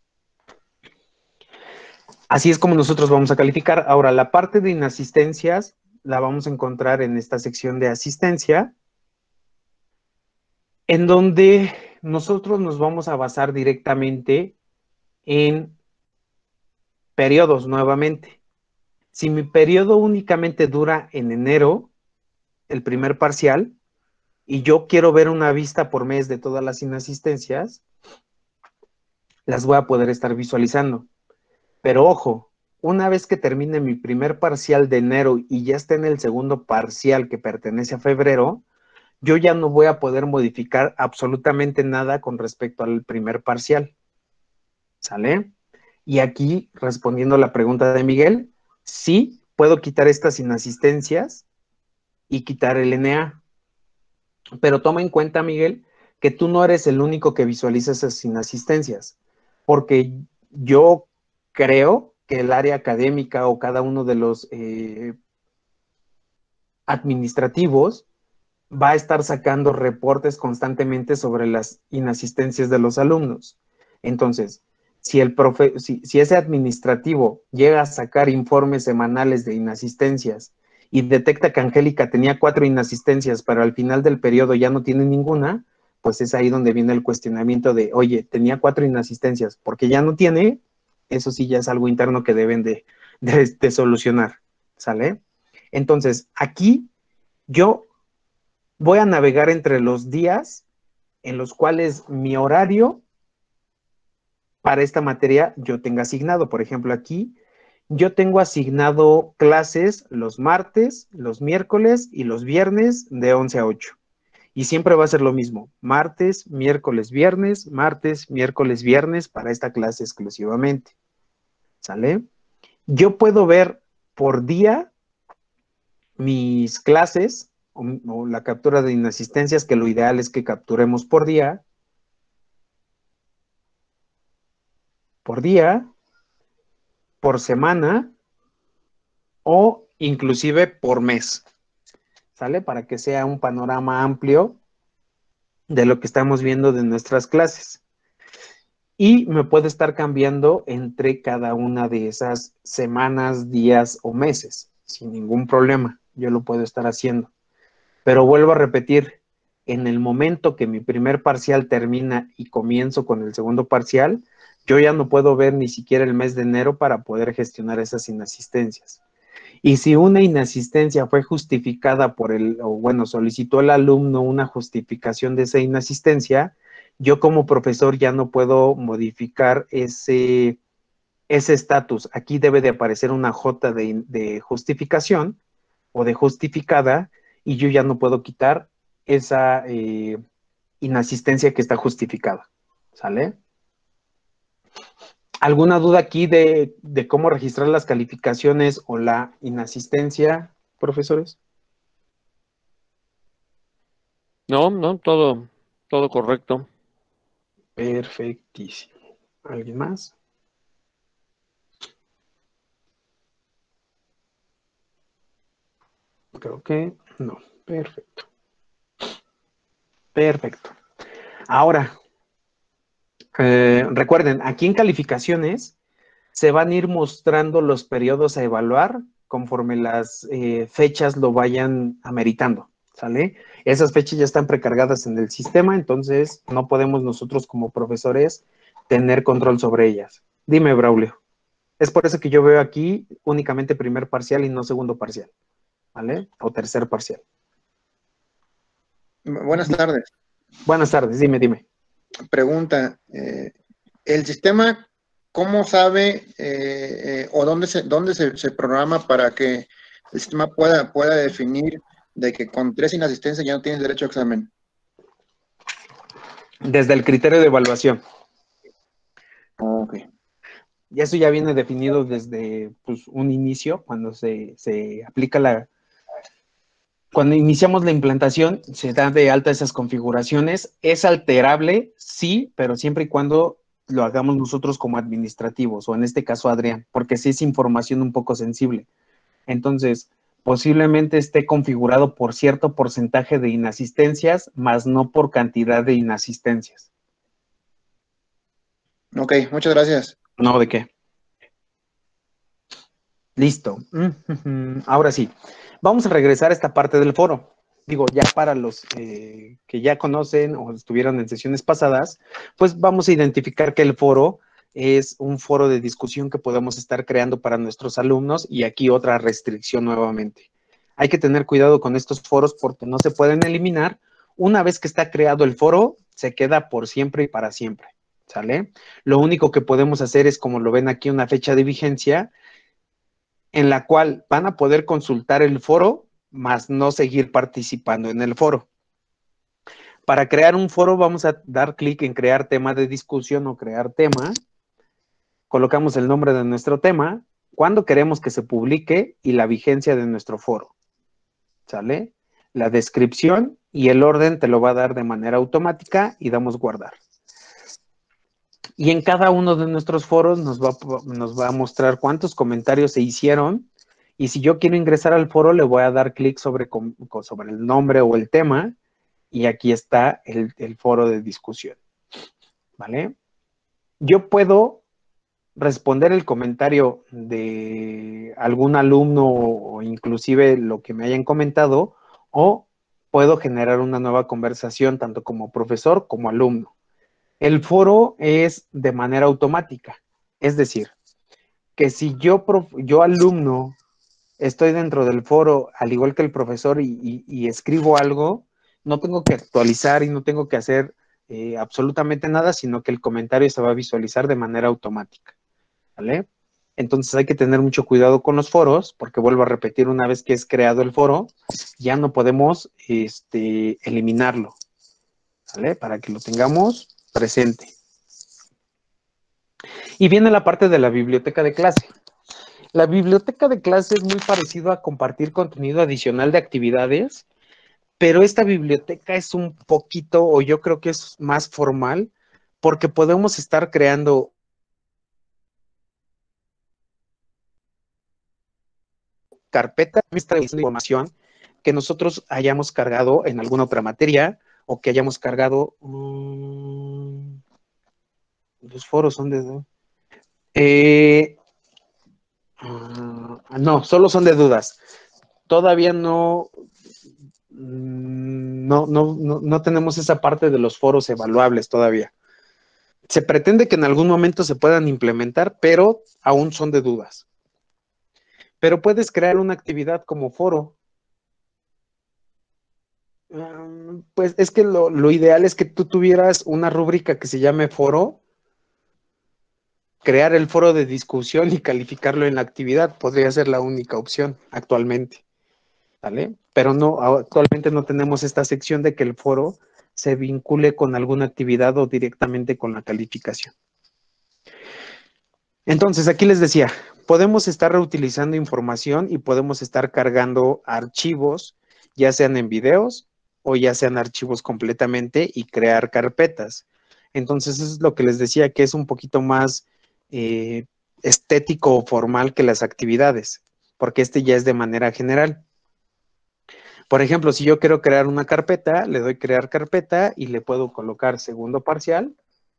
Así es como nosotros vamos a calificar. Ahora, la parte de inasistencias la vamos a encontrar en esta sección de asistencia, en donde nosotros nos vamos a basar directamente en periodos nuevamente. Si mi periodo únicamente dura en enero, el primer parcial, y yo quiero ver una vista por mes de todas las inasistencias, las voy a poder estar visualizando. Pero ojo, una vez que termine mi primer parcial de enero y ya esté en el segundo parcial que pertenece a febrero, yo ya no voy a poder modificar absolutamente nada con respecto al primer parcial. ¿Sale? Y aquí, respondiendo a la pregunta de Miguel, sí puedo quitar estas inasistencias y quitar el NA. Pero toma en cuenta, Miguel, que tú no eres el único que visualiza esas inasistencias, porque yo creo que el área académica o cada uno de los administrativos va a estar sacando reportes constantemente sobre las inasistencias de los alumnos. Entonces, si ese administrativo llega a sacar informes semanales de inasistencias y detecta que Angélica tenía 4 inasistencias, pero al final del periodo ya no tiene ninguna, pues es ahí donde viene el cuestionamiento de, oye, tenía 4 inasistencias, ¿porque ya no tiene? Eso sí ya es algo interno que deben de solucionar, ¿sale? Entonces, aquí yo voy a navegar entre los días en los cuales mi horario para esta materia yo tenga asignado. Por ejemplo, aquí yo tengo asignado clases los martes, los miércoles y los viernes de 11 a 8. Y siempre va a ser lo mismo, martes, miércoles, viernes para esta clase exclusivamente. ¿Sale? Yo puedo ver por día mis clases o la captura de inasistencias, que lo ideal es que capturemos por día, por semana o inclusive por mes. ¿Sale? Para que sea un panorama amplio de lo que estamos viendo de nuestras clases. Y me puede estar cambiando entre cada una de esas semanas, días o meses, sin ningún problema. Yo lo puedo estar haciendo. Pero vuelvo a repetir, en el momento que mi primer parcial termina y comienzo con el segundo parcial, yo ya no puedo ver ni siquiera el mes de enero para poder gestionar esas inasistencias. Y si una inasistencia fue justificada solicitó el alumno una justificación de esa inasistencia, yo como profesor ya no puedo modificar ese estatus. Aquí debe de aparecer una J de justificación o de justificada, y yo ya no puedo quitar esa inasistencia que está justificada. ¿Sale? ¿Alguna duda aquí de cómo registrar las calificaciones o la inasistencia, profesores? No, todo correcto. Perfectísimo. ¿Alguien más? Creo que no. Perfecto. Perfecto. Ahora, recuerden, aquí en calificaciones se van a ir mostrando los periodos a evaluar conforme las fechas lo vayan ameritando, ¿sale? Esas fechas ya están precargadas en el sistema, entonces no podemos nosotros como profesores tener control sobre ellas. Dime, Braulio. Es por eso que yo veo aquí únicamente primer parcial y no segundo parcial, ¿vale? O tercer parcial. Buenas tardes. Buenas tardes, dime. Pregunta, ¿el sistema cómo sabe o dónde se programa para que el sistema pueda definir de que con 3 inasistencias ya no tienes derecho a examen? Desde el criterio de evaluación. Ok. Y eso ya viene definido desde un inicio, cuando se aplica cuando iniciamos la implantación, se da de alta esas configuraciones. Es alterable, sí, pero siempre y cuando lo hagamos nosotros como administrativos, o en este caso Adrián, porque sí es información un poco sensible. Entonces, posiblemente esté configurado por cierto porcentaje de inasistencias, más no por cantidad de inasistencias. Ok, muchas gracias. No, ¿de qué? Listo. Ahora sí, vamos a regresar a esta parte del foro. Digo, ya para los que ya conocen o estuvieron en sesiones pasadas, pues vamos a identificar que el foro es un foro de discusión que podemos estar creando para nuestros alumnos, y aquí otra restricción nuevamente. Hay que tener cuidado con estos foros porque no se pueden eliminar. Una vez que está creado el foro, se queda por siempre y para siempre, ¿sale? Lo único que podemos hacer es, como lo ven aquí, una fecha de vigencia en la cual van a poder consultar el foro, más no seguir participando en el foro. Para crear un foro vamos a dar clic en crear tema de discusión o crear tema. Colocamos el nombre de nuestro tema, cuándo queremos que se publique y la vigencia de nuestro foro. ¿Sale? La descripción y el orden te lo va a dar de manera automática y damos guardar. Y en cada uno de nuestros foros nos va a mostrar cuántos comentarios se hicieron. Y si yo quiero ingresar al foro, le voy a dar clic sobre el nombre o el tema. Y aquí está el foro de discusión. ¿Vale? Yo puedo responder el comentario de algún alumno o inclusive lo que me hayan comentado, o puedo generar una nueva conversación tanto como profesor como alumno. El foro es de manera automática, es decir, que si yo alumno estoy dentro del foro, al igual que el profesor, y escribo algo, no tengo que actualizar y no tengo que hacer absolutamente nada, sino que el comentario se va a visualizar de manera automática, ¿vale? Entonces hay que tener mucho cuidado con los foros, porque vuelvo a repetir, una vez que es creado el foro, ya no podemos eliminarlo, ¿vale? Para que lo tengamos presente. Y viene la parte de la biblioteca de clase. La biblioteca de clase es muy parecido a compartir contenido adicional de actividades, pero esta biblioteca es un poquito, o yo creo que es más formal, porque podemos estar creando carpetas de información que nosotros hayamos cargado en alguna otra materia o que hayamos cargado. Los foros son de. No, solo son de dudas. Todavía no tenemos esa parte de los foros evaluables todavía. Se pretende que en algún momento se puedan implementar, pero aún son de dudas. Pero puedes crear una actividad como foro. Pues es que lo ideal es que tú tuvieras una rúbrica que se llame foro, crear el foro de discusión y calificarlo en la actividad. Podría ser la única opción actualmente, ¿vale? Pero no, actualmente no tenemos esta sección de que el foro se vincule con alguna actividad o directamente con la calificación. Entonces, aquí les decía, podemos estar reutilizando información y podemos estar cargando archivos, ya sean en videos o ya sean archivos completamente y crear carpetas. Entonces, eso es lo que les decía, que es un poquito más estético o formal que las actividades, porque ya es de manera general. Por ejemplo, si yo quiero crear una carpeta, le doy crear carpeta y le puedo colocar segundo parcial.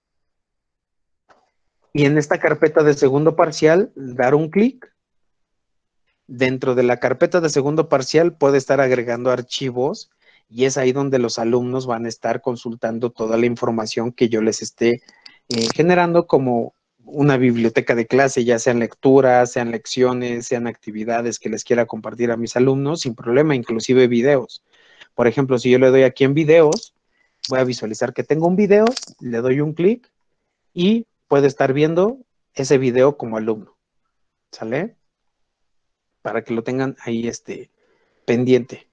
Y en esta carpeta de segundo parcial, dar un clic. Dentro de la carpeta de segundo parcial puede estar agregando archivos y es ahí donde los alumnos van a estar consultando toda la información que yo les esté generando como una biblioteca de clase, ya sean lecturas, sean lecciones, sean actividades que les quiera compartir a mis alumnos sin problema, inclusive videos. Por ejemplo, si yo le doy aquí en videos, voy a visualizar que tengo un video, le doy un clic y puedo estar viendo ese video como alumno, ¿sale? Para que lo tengan ahí pendiente.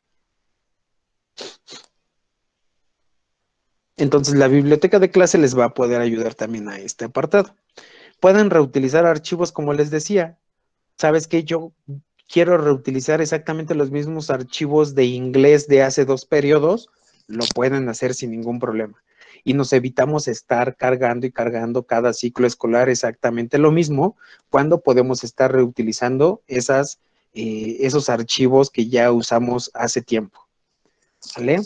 Entonces, la biblioteca de clase les va a poder ayudar también a este apartado. Pueden reutilizar archivos, como les decía. ¿Sabes qué? Yo quiero reutilizar exactamente los mismos archivos de inglés de hace 2 periodos. Lo pueden hacer sin ningún problema. Y nos evitamos estar cargando y cargando cada ciclo escolar exactamente lo mismo, cuando podemos estar reutilizando esos archivos que ya usamos hace tiempo. ¿Vale?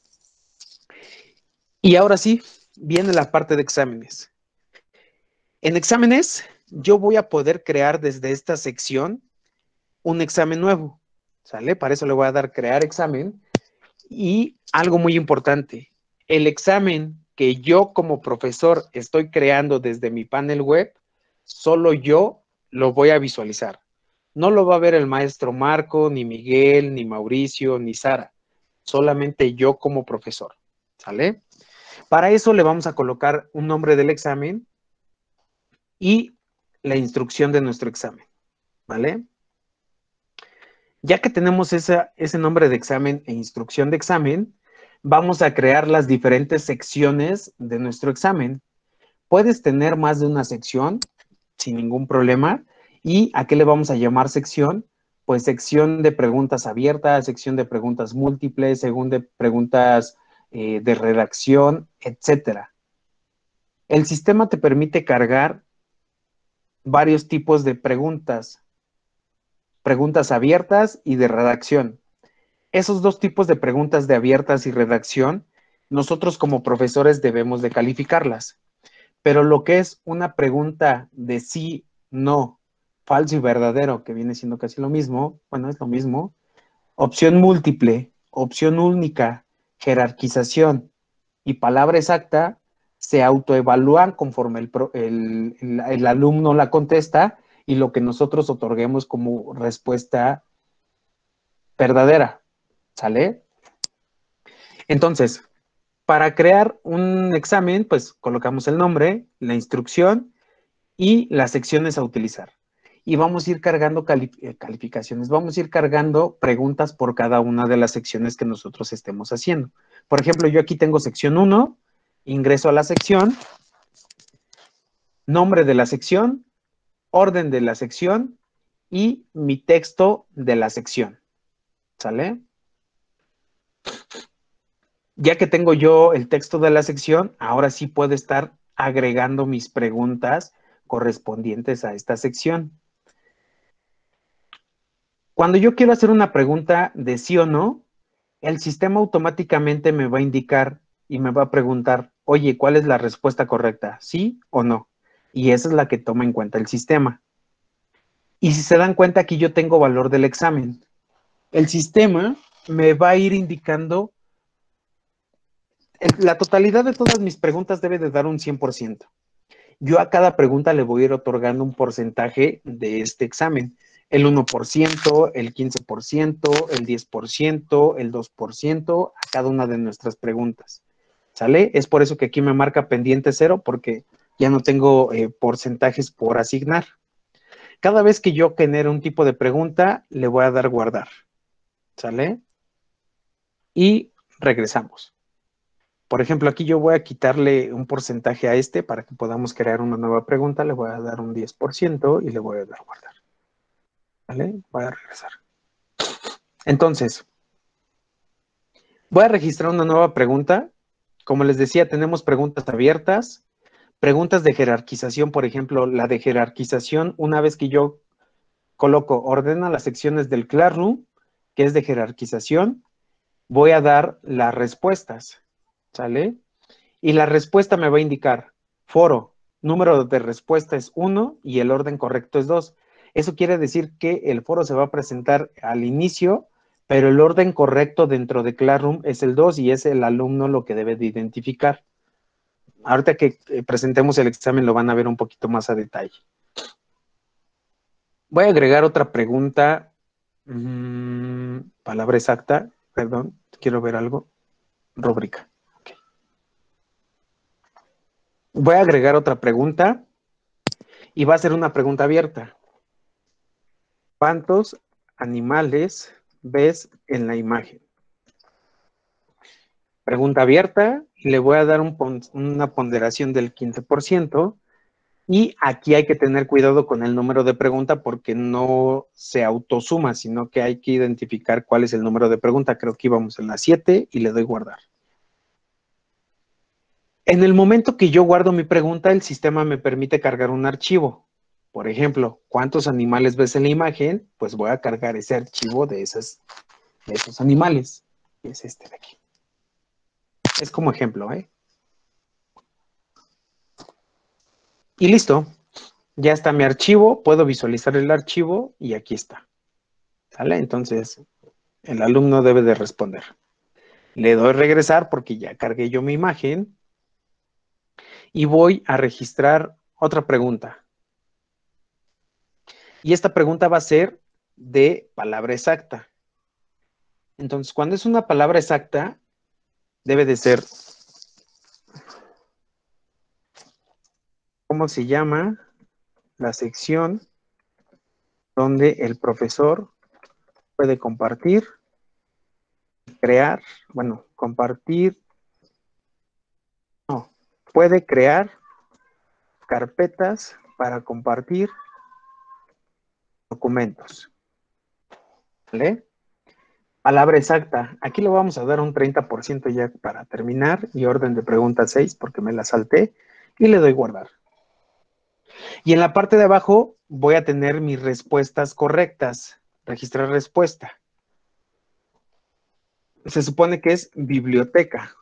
Y ahora sí, viene la parte de exámenes. En exámenes, yo voy a poder crear desde esta sección un examen nuevo, ¿sale? Para eso le voy a dar crear examen. Y algo muy importante, el examen que yo como profesor estoy creando desde mi panel web, solo yo lo voy a visualizar. No lo va a ver el maestro Marco, ni Miguel, ni Mauricio, ni Sara. Solamente yo como profesor, ¿sale? Para eso le vamos a colocar un nombre del examen y la instrucción de nuestro examen, ¿vale? Ya que tenemos ese nombre de examen e instrucción de examen, vamos a crear las diferentes secciones de nuestro examen. Puedes tener más de una sección sin ningún problema. ¿Y a qué le vamos a llamar sección? Pues sección de preguntas abiertas, sección de preguntas múltiples, sección de preguntas de redacción, etcétera. El sistema te permite cargar varios tipos de preguntas abiertas y de redacción. Esos 2 tipos de preguntas de abiertas y redacción, nosotros como profesores debemos de calificarlas. Pero lo que es una pregunta de sí, no, falso y verdadero, que viene siendo casi lo mismo, bueno, es lo mismo, opción múltiple, opción única, jerarquización y palabra exacta, se autoevalúan conforme el alumno la contesta y lo que nosotros otorguemos como respuesta verdadera, ¿sale? Entonces, Para crear un examen, pues colocamos el nombre, la instrucción y las secciones a utilizar. Y vamos a ir cargando calificaciones, vamos a ir cargando preguntas por cada una de las secciones que nosotros estemos haciendo. Por ejemplo, yo aquí tengo sección 1, ingreso a la sección, nombre de la sección, orden de la sección y mi texto de la sección. ¿Sale? Ya que tengo yo el texto de la sección, ahora sí puedo estar agregando mis preguntas correspondientes a esta sección. Cuando yo quiero hacer una pregunta de sí o no, el sistema automáticamente me va a indicar y me va a preguntar, oye, ¿cuál es la respuesta correcta? ¿Sí o no? Y esa es la que toma en cuenta el sistema. Y si se dan cuenta, aquí yo tengo valor del examen. El sistema me va a ir indicando, la totalidad de todas mis preguntas debe de dar un 100%. Yo a cada pregunta le voy a ir otorgando un porcentaje de este examen. El 1%, el 15%, el 10%, el 2% a cada una de nuestras preguntas. ¿Sale? Es por eso que aquí me marca pendiente 0, porque ya no tengo porcentajes por asignar. Cada vez que yo genere un tipo de pregunta, le voy a dar guardar. ¿Sale? Y regresamos. Por ejemplo, aquí yo voy a quitarle un porcentaje a este para que podamos crear una nueva pregunta. Le voy a dar un 10% y le voy a dar guardar. ¿Vale? Voy a regresar. Entonces, voy a registrar una nueva pregunta. Como les decía, tenemos preguntas abiertas, preguntas de jerarquización. Por ejemplo, la de jerarquización, una vez que yo coloco, ordena las secciones del Classroom, que es de jerarquización, voy a dar las respuestas. ¿Sale? Y la respuesta me va a indicar foro, número de respuesta es 1 y el orden correcto es 2. Eso quiere decir que el foro se va a presentar al inicio, pero el orden correcto dentro de Classroom es el 2 y es el alumno lo que debe de identificar. Ahorita que presentemos el examen lo van a ver un poquito más a detalle. Voy a agregar otra pregunta. Palabra exacta, perdón, quiero ver algo. Rúbrica. Voy a agregar otra pregunta y va a ser una pregunta abierta. ¿Cuántos animales ves en la imagen? Pregunta abierta, le voy a dar una ponderación del 15% y aquí hay que tener cuidado con el número de pregunta porque no se autosuma, sino que hay que identificar cuál es el número de pregunta. Creo que íbamos en la 7 y le doy guardar. En el momento que yo guardo mi pregunta, el sistema me permite cargar un archivo. Por ejemplo, ¿cuántos animales ves en la imagen? Pues voy a cargar ese archivo de esos animales. Es este de aquí. Es como ejemplo, ¿eh? Y listo. Ya está mi archivo. Puedo visualizar el archivo y aquí está. ¿Sale? Entonces, el alumno debe de responder. Le doy regresar porque ya cargué yo mi imagen. Y voy a registrar otra pregunta. Y esta pregunta va a ser de palabra exacta. Entonces, cuando es una palabra exacta, debe de ser, ¿cómo se llama la sección donde el profesor puede compartir, crear, bueno, compartir, no, puede crear carpetas para compartir documentos? ¿Vale? Palabra exacta. Aquí le vamos a dar un 30% ya para terminar y orden de pregunta 6 porque me la salté y le doy guardar. Y en la parte de abajo voy a tener mis respuestas correctas. Registrar respuesta. Se supone que es biblioteca.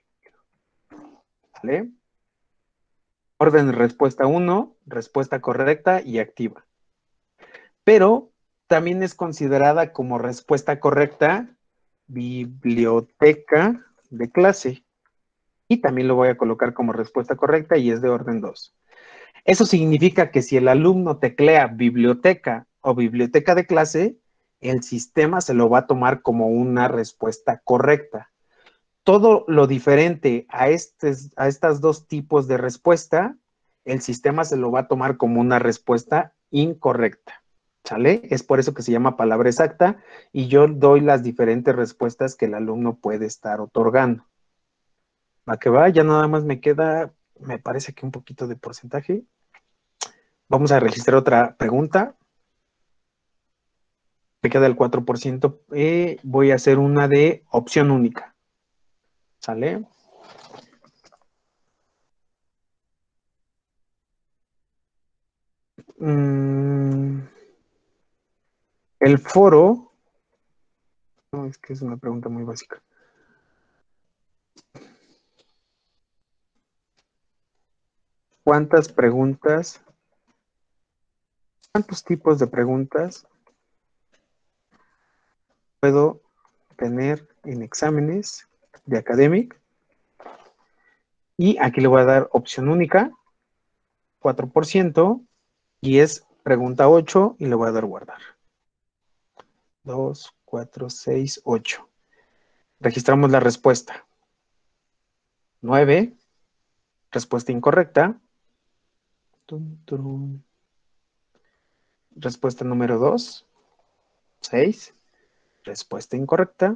¿Vale? Orden de respuesta 1, respuesta correcta y activa. Pero también es considerada como respuesta correcta biblioteca de clase. Y también lo voy a colocar como respuesta correcta y es de orden 2. Eso significa que si el alumno teclea biblioteca o biblioteca de clase, el sistema se lo va a tomar como una respuesta correcta. todo lo diferente a estas dos tipos de respuesta, el sistema se lo va a tomar como una respuesta incorrecta, ¿sale? Es por eso que se llama palabra exacta y yo doy las diferentes respuestas que el alumno puede estar otorgando. Va que va, ya nada más me queda, me parece que un poquito de porcentaje. Vamos a registrar otra pregunta. Me queda el 4%. Voy a hacer una de opción única. ¿Sale? El foro. No, es que es una pregunta muy básica. ¿Cuántos tipos de preguntas puedo tener en exámenes de academic? Y aquí le voy a dar opción única, 4%, y es pregunta 8, y le voy a dar guardar. 2, 4, 6, 8. Registramos la respuesta. 9, respuesta incorrecta. Tum, tum. Respuesta número 2, 6, respuesta incorrecta.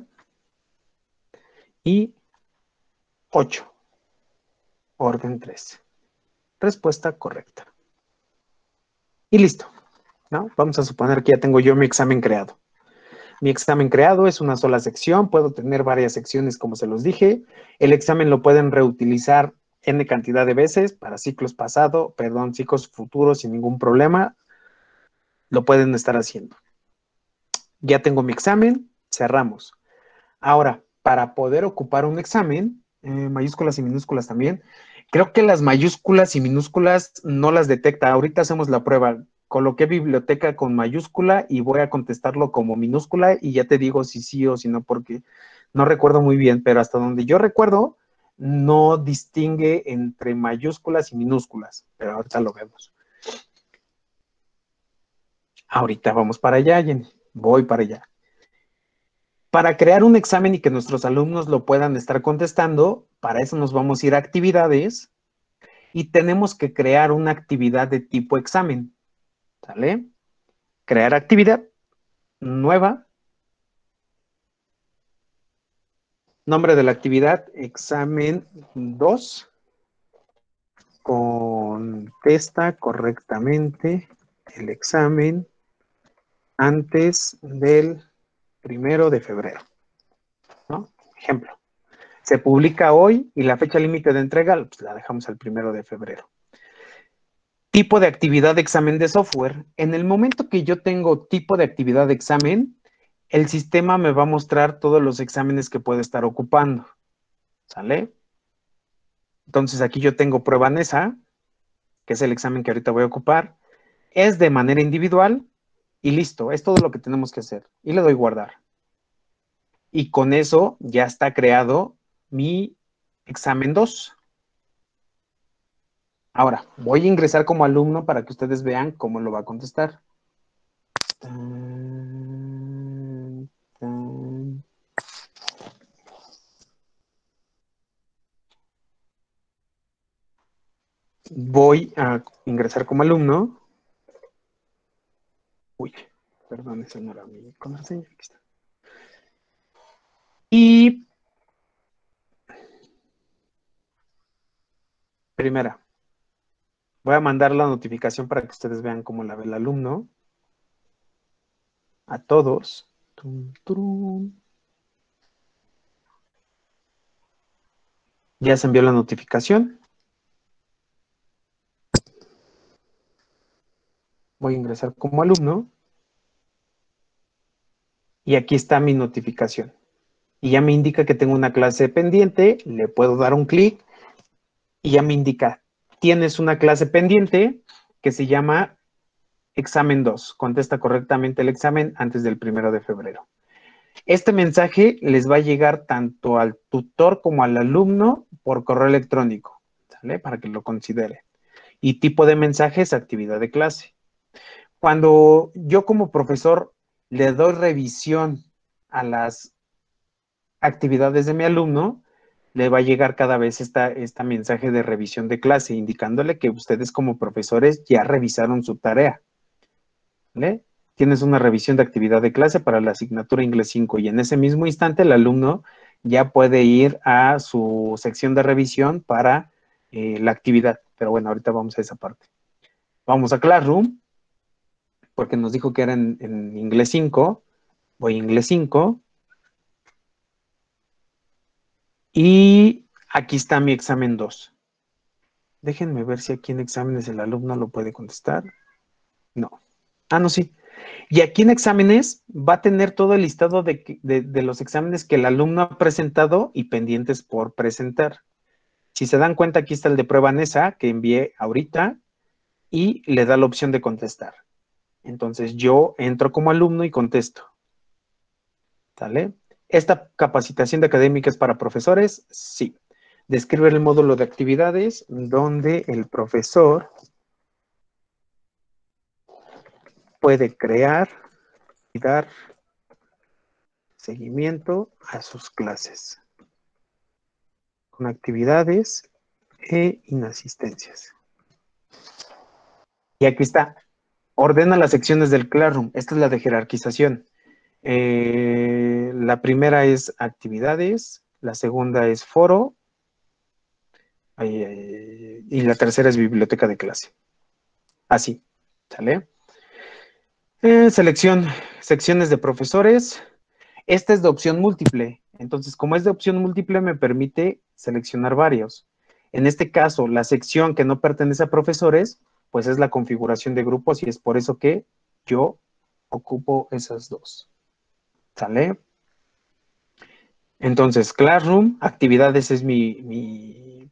Y 8, orden 3, respuesta correcta. Y listo, ¿no? Vamos a suponer que ya tengo yo mi examen creado. Mi examen creado es una sola sección, puedo tener varias secciones como se los dije. El examen lo pueden reutilizar N cantidad de veces para ciclos pasados, ciclos futuros sin ningún problema. Lo pueden estar haciendo. Ya tengo mi examen, cerramos. Ahora, para poder ocupar un examen, mayúsculas y minúsculas también, creo que las mayúsculas y minúsculas no las detecta. Ahorita hacemos la prueba. Coloqué biblioteca con mayúscula y voy a contestarlo como minúscula y ya te digo si sí o si no, porque no recuerdo muy bien, pero hasta donde yo recuerdo, no distingue entre mayúsculas y minúsculas, pero ahorita lo vemos. Ahorita vamos para allá, Jenny. Voy para allá. Para crear un examen y que nuestros alumnos lo puedan estar contestando, para eso nos vamos a ir a actividades y tenemos que crear una actividad de tipo examen. ¿Sale? Crear actividad nueva. Nombre de la actividad, examen 2. Contesta correctamente el examen antes del 1 de febrero. ¿No? Ejemplo. Se publica hoy y la fecha límite de entrega pues, la dejamos al 1 de febrero. Tipo de actividad de examen de software. En el momento que yo tengo tipo de actividad de examen, el sistema me va a mostrar todos los exámenes que puede estar ocupando. ¿Sale? Entonces aquí yo tengo prueba NESA, que es el examen que ahorita voy a ocupar. Es de manera individual y listo. Es todo lo que tenemos que hacer. Y le doy guardar. Y con eso ya está creado mi examen 2. Ahora, voy a ingresar como alumno para que ustedes vean cómo lo va a contestar. Voy a ingresar como alumno. Uy, perdón, esa no era mi contraseña. Aquí está. Y primera, voy a mandar la notificación para que ustedes vean cómo la ve el alumno. A todos. Ya se envió la notificación. Voy a ingresar como alumno. Y aquí está mi notificación. Y ya me indica que tengo una clase pendiente. Le puedo dar un clic. Y ya me indica, tienes una clase pendiente que se llama examen 2. Contesta correctamente el examen antes del 1 de febrero. Este mensaje les va a llegar tanto al tutor como al alumno por correo electrónico, ¿sale? Para que lo consideren. Y tipo de mensaje es actividad de clase. Cuando yo como profesor le doy revisión a las actividades de mi alumno, le va a llegar cada vez esta mensaje de revisión de clase, indicándole que ustedes como profesores ya revisaron su tarea. ¿Vale? Tienes una revisión de actividad de clase para la asignatura Inglés 5 y en ese mismo instante el alumno ya puede ir a su sección de revisión para la actividad. Pero bueno, ahorita vamos a esa parte. Vamos a Classroom, porque nos dijo que era en Inglés 5. Voy a Inglés 5. Y aquí está mi examen 2. Déjenme ver si aquí en exámenes el alumno lo puede contestar. No. Ah, no, sí. Y aquí en exámenes va a tener todo el listado de los exámenes que el alumno ha presentado y pendientes por presentar. Si se dan cuenta, aquí está el de prueba NESA que envié ahorita y le da la opción de contestar. Entonces yo entro como alumno y contesto. ¿Sale? ¿Esta capacitación de académica es para profesores? Sí. Describe el módulo de actividades donde el profesor puede crear y dar seguimiento a sus clases con actividades e inasistencias. Y aquí está. Ordena las secciones del Classroom. Esta es la de jerarquización. La primera es actividades, la segunda es foro y la tercera es biblioteca de clase. Así, ¿sale? Secciones de profesores. Esta es de opción múltiple. Entonces, como es de opción múltiple, me permite seleccionar varios. En este caso, la sección que no pertenece a profesores, pues es la configuración de grupos y es por eso que yo ocupo esas dos. ¿Sale? Entonces, Classroom, actividades es mi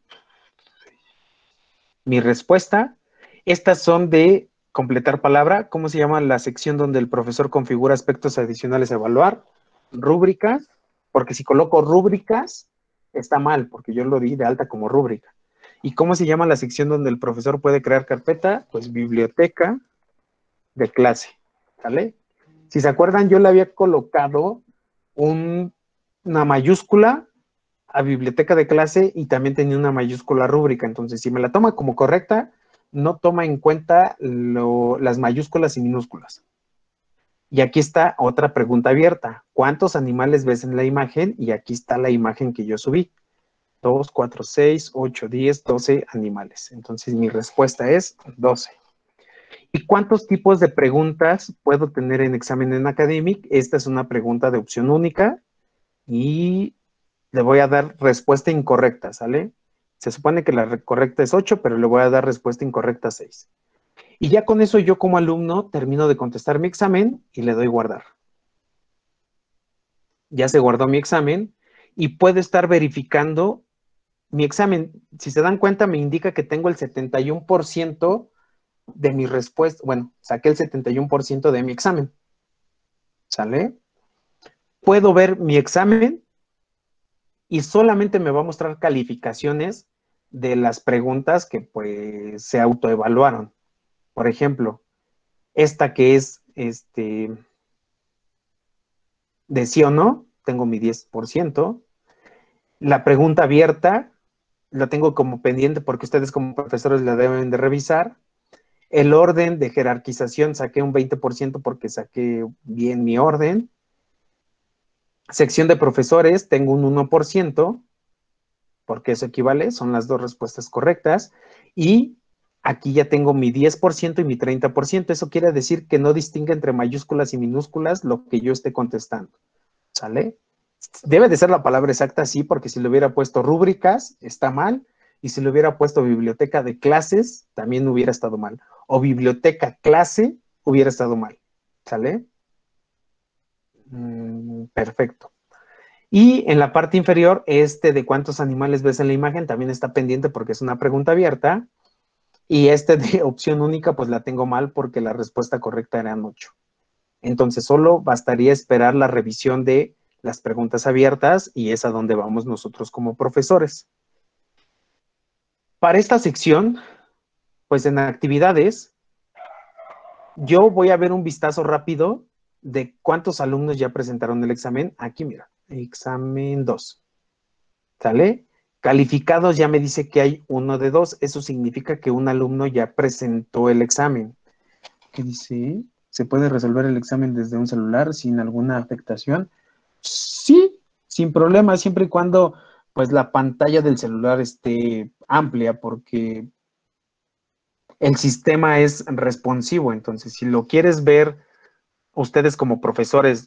respuesta. Estas son de completar palabra. ¿Cómo se llama la sección donde el profesor configura aspectos adicionales a evaluar? Rúbricas, porque si coloco rúbricas, está mal, porque yo lo di de alta como rúbrica. ¿Y cómo se llama la sección donde el profesor puede crear carpeta? Pues biblioteca de clase, ¿sale? Si se acuerdan, yo le había colocado una mayúscula a biblioteca de clase y también tenía una mayúscula rúbrica. Entonces, si me la toma como correcta, no toma en cuenta las mayúsculas y minúsculas. Y aquí está otra pregunta abierta. ¿Cuántos animales ves en la imagen? Y aquí está la imagen que yo subí. 2, 4, 6, 8, 10, 12 animales. Entonces, mi respuesta es 12. ¿Y cuántos tipos de preguntas puedo tener en examen en Academic? Esta es una pregunta de opción única y le voy a dar respuesta incorrecta, ¿sale? Se supone que la correcta es 8, pero le voy a dar respuesta incorrecta 6. Y ya con eso yo como alumno termino de contestar mi examen y le doy guardar. Ya se guardó mi examen y puedo estar verificando mi examen. Si se dan cuenta, me indica que tengo el 71% de mi respuesta. Bueno, saqué el 71% de mi examen. ¿Sale? Puedo ver mi examen y solamente me va a mostrar calificaciones de las preguntas que pues se autoevaluaron. Por ejemplo, esta que es de sí o no, tengo mi 10%. La pregunta abierta la tengo como pendiente porque ustedes como profesores la deben de revisar. El orden de jerarquización saqué un 20% porque saqué bien mi orden. Sección de profesores tengo un 1%, porque eso equivale, son las dos respuestas correctas. Y aquí ya tengo mi 10% y mi 30%. Eso quiere decir que no distingue entre mayúsculas y minúsculas lo que yo esté contestando. ¿Sale? Debe de ser la palabra exacta, sí, porque si le hubiera puesto rúbricas, está mal. Y si le hubiera puesto biblioteca de clases, también hubiera estado mal. O biblioteca clase, hubiera estado mal. ¿Sale? Perfecto. Y en la parte inferior, de cuántos animales ves en la imagen, también está pendiente porque es una pregunta abierta. Y de opción única, pues la tengo mal porque la respuesta correcta eran 8. Entonces, solo bastaría esperar la revisión de las preguntas abiertas y es a donde vamos nosotros como profesores. Para esta sección, pues en actividades, yo voy a ver un vistazo rápido de cuántos alumnos ya presentaron el examen. Aquí, mira, examen 2. ¿Sale? Calificados ya me dice que hay 1 de 2. Eso significa que un alumno ya presentó el examen. ¿Qué dice? ¿Se puede resolver el examen desde un celular sin alguna afectación? Sí, sin problema, siempre y cuando pues la pantalla del celular esté amplia, porque el sistema es responsivo. Entonces, si lo quieres ver ustedes como profesores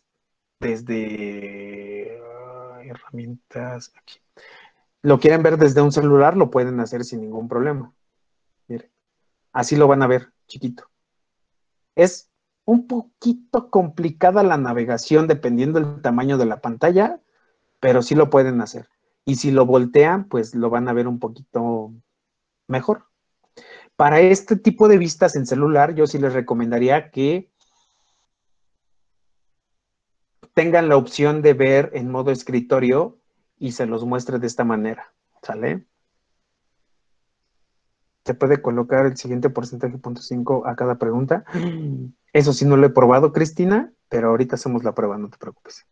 desde herramientas, aquí, lo quieren ver desde un celular, lo pueden hacer sin ningún problema. Miren, así lo van a ver, chiquito. Es un poquito complicada la navegación dependiendo del tamaño de la pantalla, pero sí lo pueden hacer. Y si lo voltean, pues lo van a ver un poquito mejor. Para este tipo de vistas en celular, yo sí les recomendaría que tengan la opción de ver en modo escritorio y se los muestre de esta manera, ¿sale? Se puede colocar el siguiente porcentaje, 0.5 a cada pregunta. Eso sí no lo he probado, Cristina, pero ahorita hacemos la prueba, no te preocupes.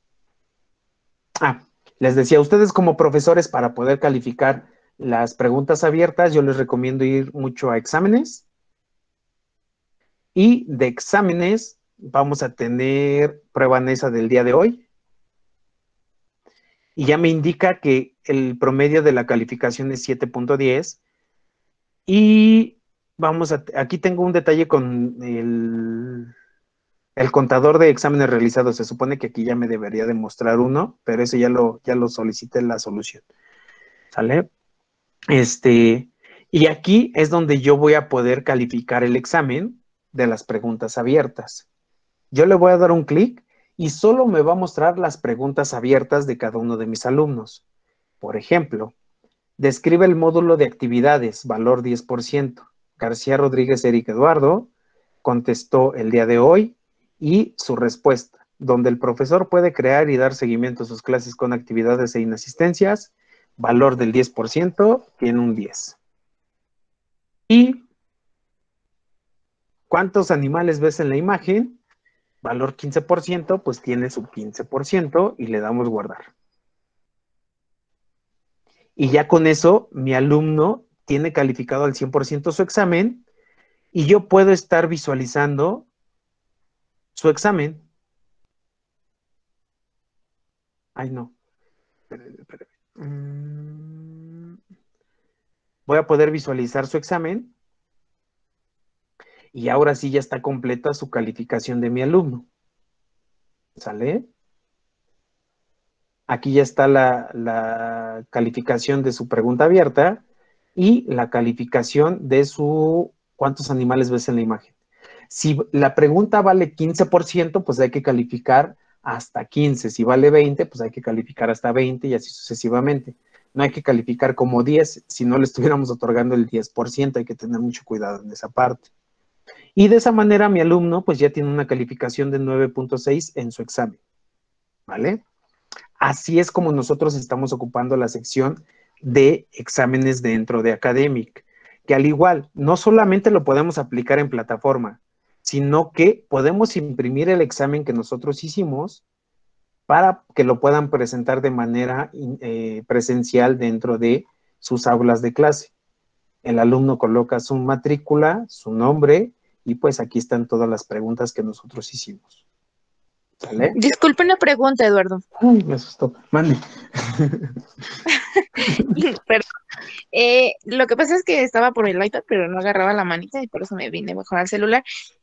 Les decía, ustedes como profesores, para poder calificar las preguntas abiertas, yo les recomiendo ir mucho a exámenes. Y de exámenes vamos a tener prueba NESA del día de hoy. Y ya me indica que el promedio de la calificación es 7.10. Y vamos a, aquí tengo un detalle con el contador de exámenes realizados. Se supone que aquí ya me debería demostrar uno, pero eso ya lo solicité en la solución. ¿Sale? Y aquí es donde yo voy a poder calificar el examen de las preguntas abiertas. Yo le voy a dar un clic y solo me va a mostrar las preguntas abiertas de cada uno de mis alumnos. Por ejemplo, describe el módulo de actividades, valor 10%. García Rodríguez Eric Eduardo contestó el día de hoy y su respuesta, donde el profesor puede crear y dar seguimiento a sus clases con actividades e inasistencias, valor del 10%, tiene un 10. ¿Y cuántos animales ves en la imagen? Valor 15%, pues tiene su 15% y le damos guardar. Y ya con eso, mi alumno tiene calificado al 100% su examen y yo puedo estar visualizando su examen. Ay, no. Espérame. Voy a poder visualizar su examen y ahora sí ya está completa su calificación de mi alumno. ¿Sale? Aquí ya está la calificación de su pregunta abierta y la calificación de su ¿cuántos animales ves en la imagen? Si la pregunta vale 15%, pues hay que calificar hasta 15. Si vale 20, pues hay que calificar hasta 20 y así sucesivamente. No hay que calificar como 10, si no le estuviéramos otorgando el 10%, hay que tener mucho cuidado en esa parte. Y de esa manera mi alumno pues ya tiene una calificación de 9.6 en su examen, ¿vale? Así es como nosotros estamos ocupando la sección de exámenes dentro de Academic, que al igual, no solamente lo podemos aplicar en plataforma, sino que podemos imprimir el examen que nosotros hicimos para que lo puedan presentar de manera presencial dentro de sus aulas de clase. El alumno coloca su matrícula, su nombre, y pues aquí están todas las preguntas que nosotros hicimos. ¿Sale? Disculpe una pregunta, Eduardo. Ay, me asustó. Mande. Perdón. Lo que pasa es que estaba por el iPad, pero no agarraba la manita y por eso me vine mejor al celular.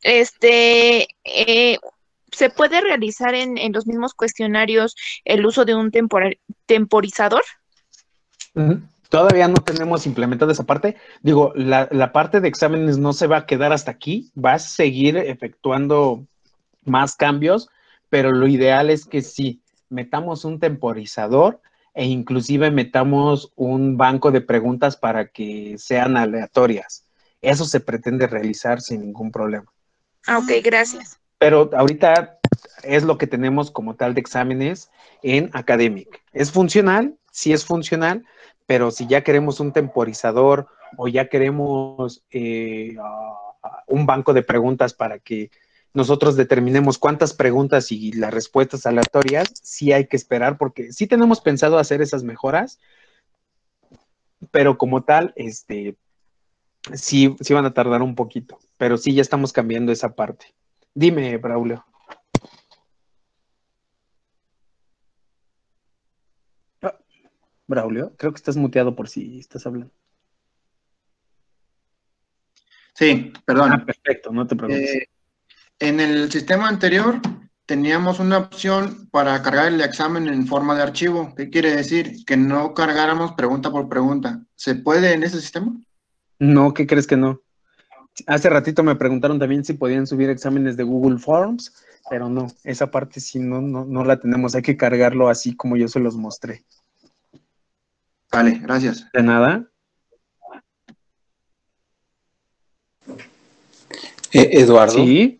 ¿Se puede realizar en los mismos cuestionarios el uso de un temporizador? Todavía no tenemos implementada esa parte. Digo, la parte de exámenes no se va a quedar hasta aquí. Va a seguir efectuando más cambios, pero lo ideal es que sí, metamos un temporizador e inclusive metamos un banco de preguntas para que sean aleatorias. Eso se pretende realizar sin ningún problema. Ok, gracias. Pero ahorita es lo que tenemos como tal de exámenes en Academic. ¿Es funcional? Sí es funcional, pero si ya queremos un temporizador o ya queremos un banco de preguntas para que nosotros determinemos cuántas preguntas y las respuestas aleatorias, sí hay que esperar, porque sí tenemos pensado hacer esas mejoras, pero como tal, sí van a tardar un poquito, pero sí ya estamos cambiando esa parte. Dime, Braulio. Ah, Braulio, creo que estás muteado por si estás hablando. Sí, perdón. Perfecto, no te preocupes. En el sistema anterior teníamos una opción para cargar el examen en forma de archivo. ¿Qué quiere decir? Que no cargáramos pregunta por pregunta. ¿Se puede en ese sistema? No, ¿qué crees que no? Hace ratito me preguntaron también si podían subir exámenes de Google Forms, pero no, esa parte sí no la tenemos. Hay que cargarlo así como yo se los mostré. Vale, gracias. De nada. Eduardo. Sí.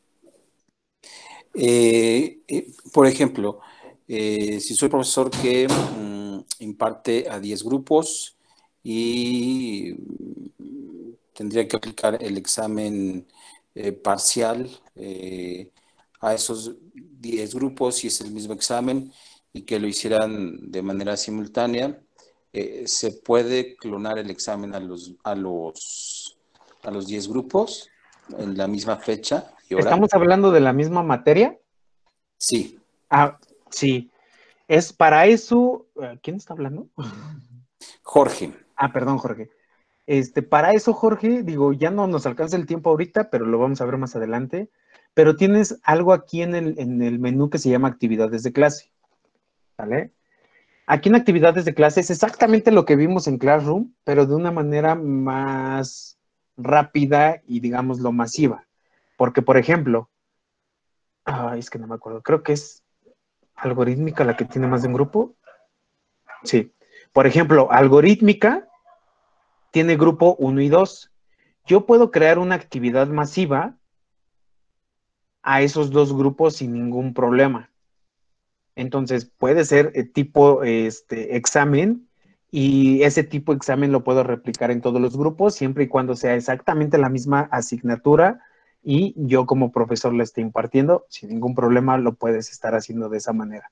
Por ejemplo, si soy profesor que imparte a 10 grupos y tendría que aplicar el examen parcial a esos 10 grupos, y es el mismo examen, y que lo hicieran de manera simultánea, ¿se puede clonar el examen a los 10 grupos en la misma fecha y hora? ¿Estamos hablando de la misma materia? Sí. Sí. Es para eso. ¿Quién está hablando? Jorge. Perdón, Jorge. Para eso, Jorge, digo, ya no nos alcanza el tiempo ahorita, pero lo vamos a ver más adelante. Pero tienes algo aquí en el menú que se llama actividades de clase. ¿Vale? Aquí en actividades de clase es exactamente lo que vimos en Classroom, pero de una manera más rápida y, digámoslo, masiva. Porque, por ejemplo, es que no me acuerdo, creo que es algorítmica la que tiene más de un grupo. Sí. Por ejemplo, algorítmica tiene grupo 1 y 2. Yo puedo crear una actividad masiva a esos dos grupos sin ningún problema. Entonces, puede ser tipo examen, y ese tipo de examen lo puedo replicar en todos los grupos, siempre y cuando sea exactamente la misma asignatura y yo como profesor la esté impartiendo. Sin ningún problema lo puedes estar haciendo de esa manera.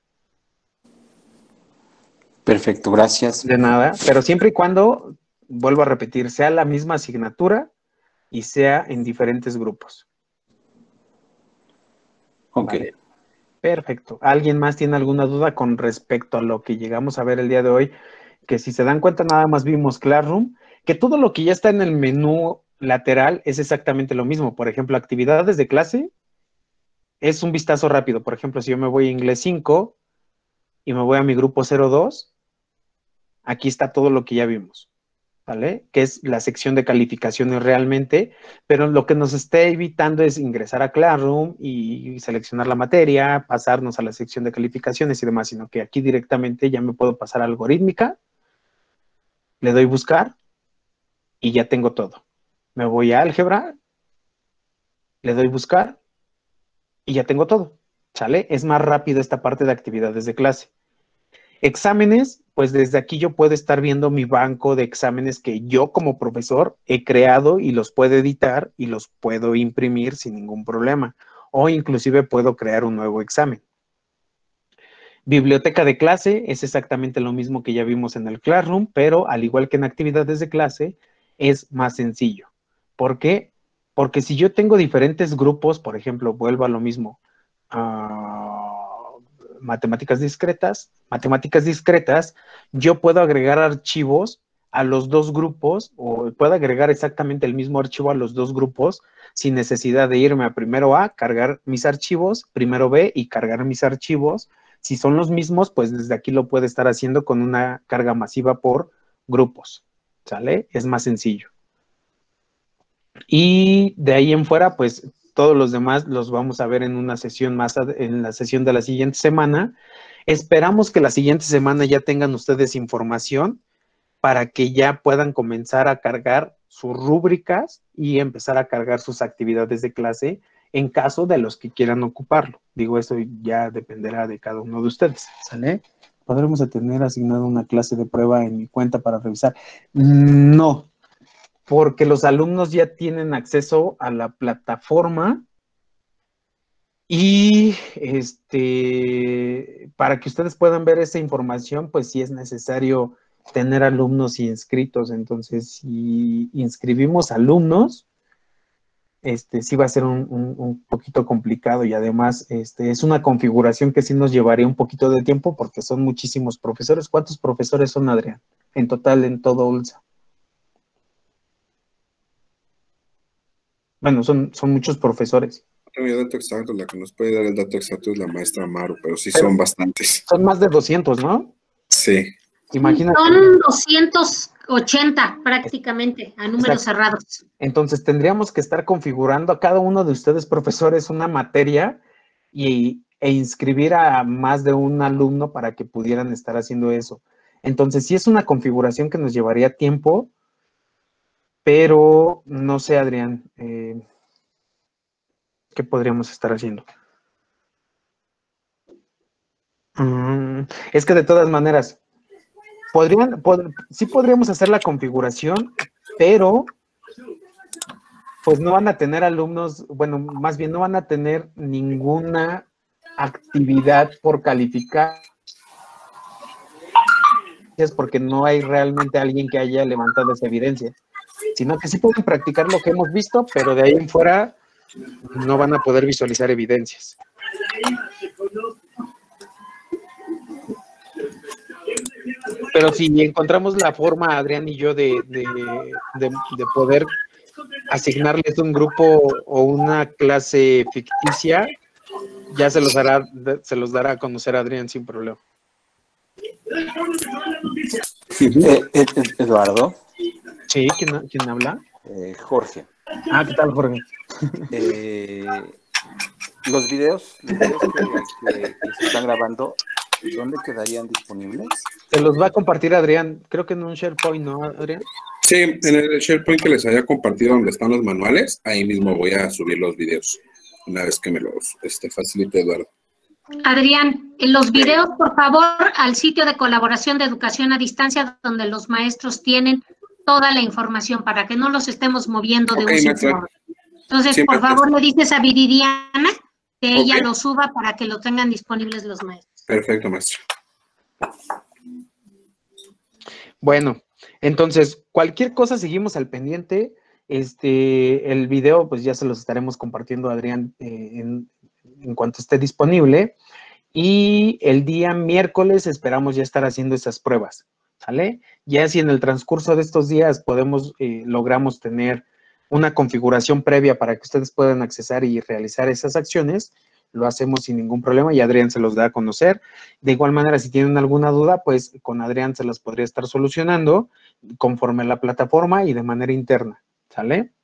Perfecto, gracias. De nada, pero siempre y cuando, vuelvo a repetir, sea la misma asignatura y sea en diferentes grupos. Ok. Vale. Perfecto. ¿Alguien más tiene alguna duda con respecto a lo que llegamos a ver el día de hoy? Que si se dan cuenta, nada más vimos Classroom, que todo lo que ya está en el menú lateral es exactamente lo mismo. Por ejemplo, actividades de clase es un vistazo rápido. Por ejemplo, si yo me voy a inglés 5 y me voy a mi grupo 02, aquí está todo lo que ya vimos, ¿vale? Que es la sección de calificaciones realmente, pero lo que nos está evitando es ingresar a Classroom y seleccionar la materia, pasarnos a la sección de calificaciones y demás, sino que aquí directamente ya me puedo pasar a algorítmica, le doy buscar y ya tengo todo. Me voy a álgebra, le doy buscar y ya tengo todo, ¿sale? Es más rápido esta parte de actividades de clase. Exámenes, pues desde aquí yo puedo estar viendo mi banco de exámenes que yo como profesor he creado y los puedo editar y los puedo imprimir sin ningún problema. O inclusive puedo crear un nuevo examen. Biblioteca de clase es exactamente lo mismo que ya vimos en el Classroom, pero al igual que en actividades de clase, es más sencillo. ¿Por qué? Porque si yo tengo diferentes grupos, por ejemplo, vuelvo a lo mismo, matemáticas discretas, yo puedo agregar archivos a los dos grupos, o puedo agregar exactamente el mismo archivo a los dos grupos sin necesidad de irme a primero A, cargar mis archivos, primero B y cargar mis archivos. Si son los mismos, pues desde aquí lo puede estar haciendo con una carga masiva por grupos, ¿sale? Es más sencillo. Y de ahí en fuera, pues todos los demás los vamos a ver en una sesión más, en la sesión de la siguiente semana. Esperamos que la siguiente semana ya tengan ustedes información para que ya puedan comenzar a cargar sus rúbricas y empezar a cargar sus actividades de clase en caso de los que quieran ocuparlo. Digo, eso ya dependerá de cada uno de ustedes, ¿sale? ¿Podremos tener asignado una clase de prueba en mi cuenta para revisar? No, porque los alumnos ya tienen acceso a la plataforma y para que ustedes puedan ver esa información, pues sí es necesario tener alumnos inscritos. Entonces, si inscribimos alumnos, sí va a ser un poquito complicado, y además es una configuración que sí nos llevaría un poquito de tiempo porque son muchísimos profesores. ¿Cuántos profesores son, Adrián, en total en todo ULSA? Bueno, son muchos profesores. No tengo el dato exacto, la que nos puede dar el dato exacto es la maestra Maru, pero sí son bastantes. Son más de 200, ¿no? Sí. Imagínate. Son 280 prácticamente, a números cerrados. Entonces tendríamos que estar configurando a cada uno de ustedes, profesores, una materia e inscribir a más de un alumno para que pudieran estar haciendo eso. Entonces sí es una configuración que nos llevaría tiempo, pero no sé, Adrián, ¿qué podríamos estar haciendo? Es que de todas maneras, sí podríamos hacer la configuración, pero pues no van a tener alumnos, bueno, más bien no van a tener ninguna actividad por calificar, es porque no hay realmente alguien que haya levantado esa evidencia, sino que sí pueden practicar lo que hemos visto, pero de ahí en fuera no van a poder visualizar evidencias. Pero si encontramos la forma, Adrián y yo, de poder asignarles un grupo o una clase ficticia, ya se los dará a conocer a Adrián sin problema. Eduardo. Sí, ¿quién habla? Jorge. ¿Qué tal, Jorge? Los videos que se están grabando, ¿dónde quedarían disponibles? Se los va a compartir Adrián, creo que en un SharePoint, ¿no, Adrián? Sí, en el SharePoint que les haya compartido donde están los manuales, ahí mismo voy a subir los videos, una vez que me los facilite Eduardo. Adrián, los videos, por favor, al sitio de colaboración de educación a distancia, donde los maestros tienen toda la información, para que no los estemos moviendo de un sitio a otro. Entonces, por favor, le dices a Viridiana que ella lo suba para que lo tengan disponibles los maestros. Perfecto, maestro. Bueno, entonces, cualquier cosa seguimos al pendiente. El video, pues ya se los estaremos compartiendo a Adrián en cuanto esté disponible. Y el día miércoles esperamos ya estar haciendo esas pruebas, ¿sale? Ya si en el transcurso de estos días logramos tener una configuración previa para que ustedes puedan accesar y realizar esas acciones, lo hacemos sin ningún problema y Adrián se los da a conocer. De igual manera, si tienen alguna duda, pues con Adrián se las podría estar solucionando conforme a la plataforma y de manera interna, ¿sale?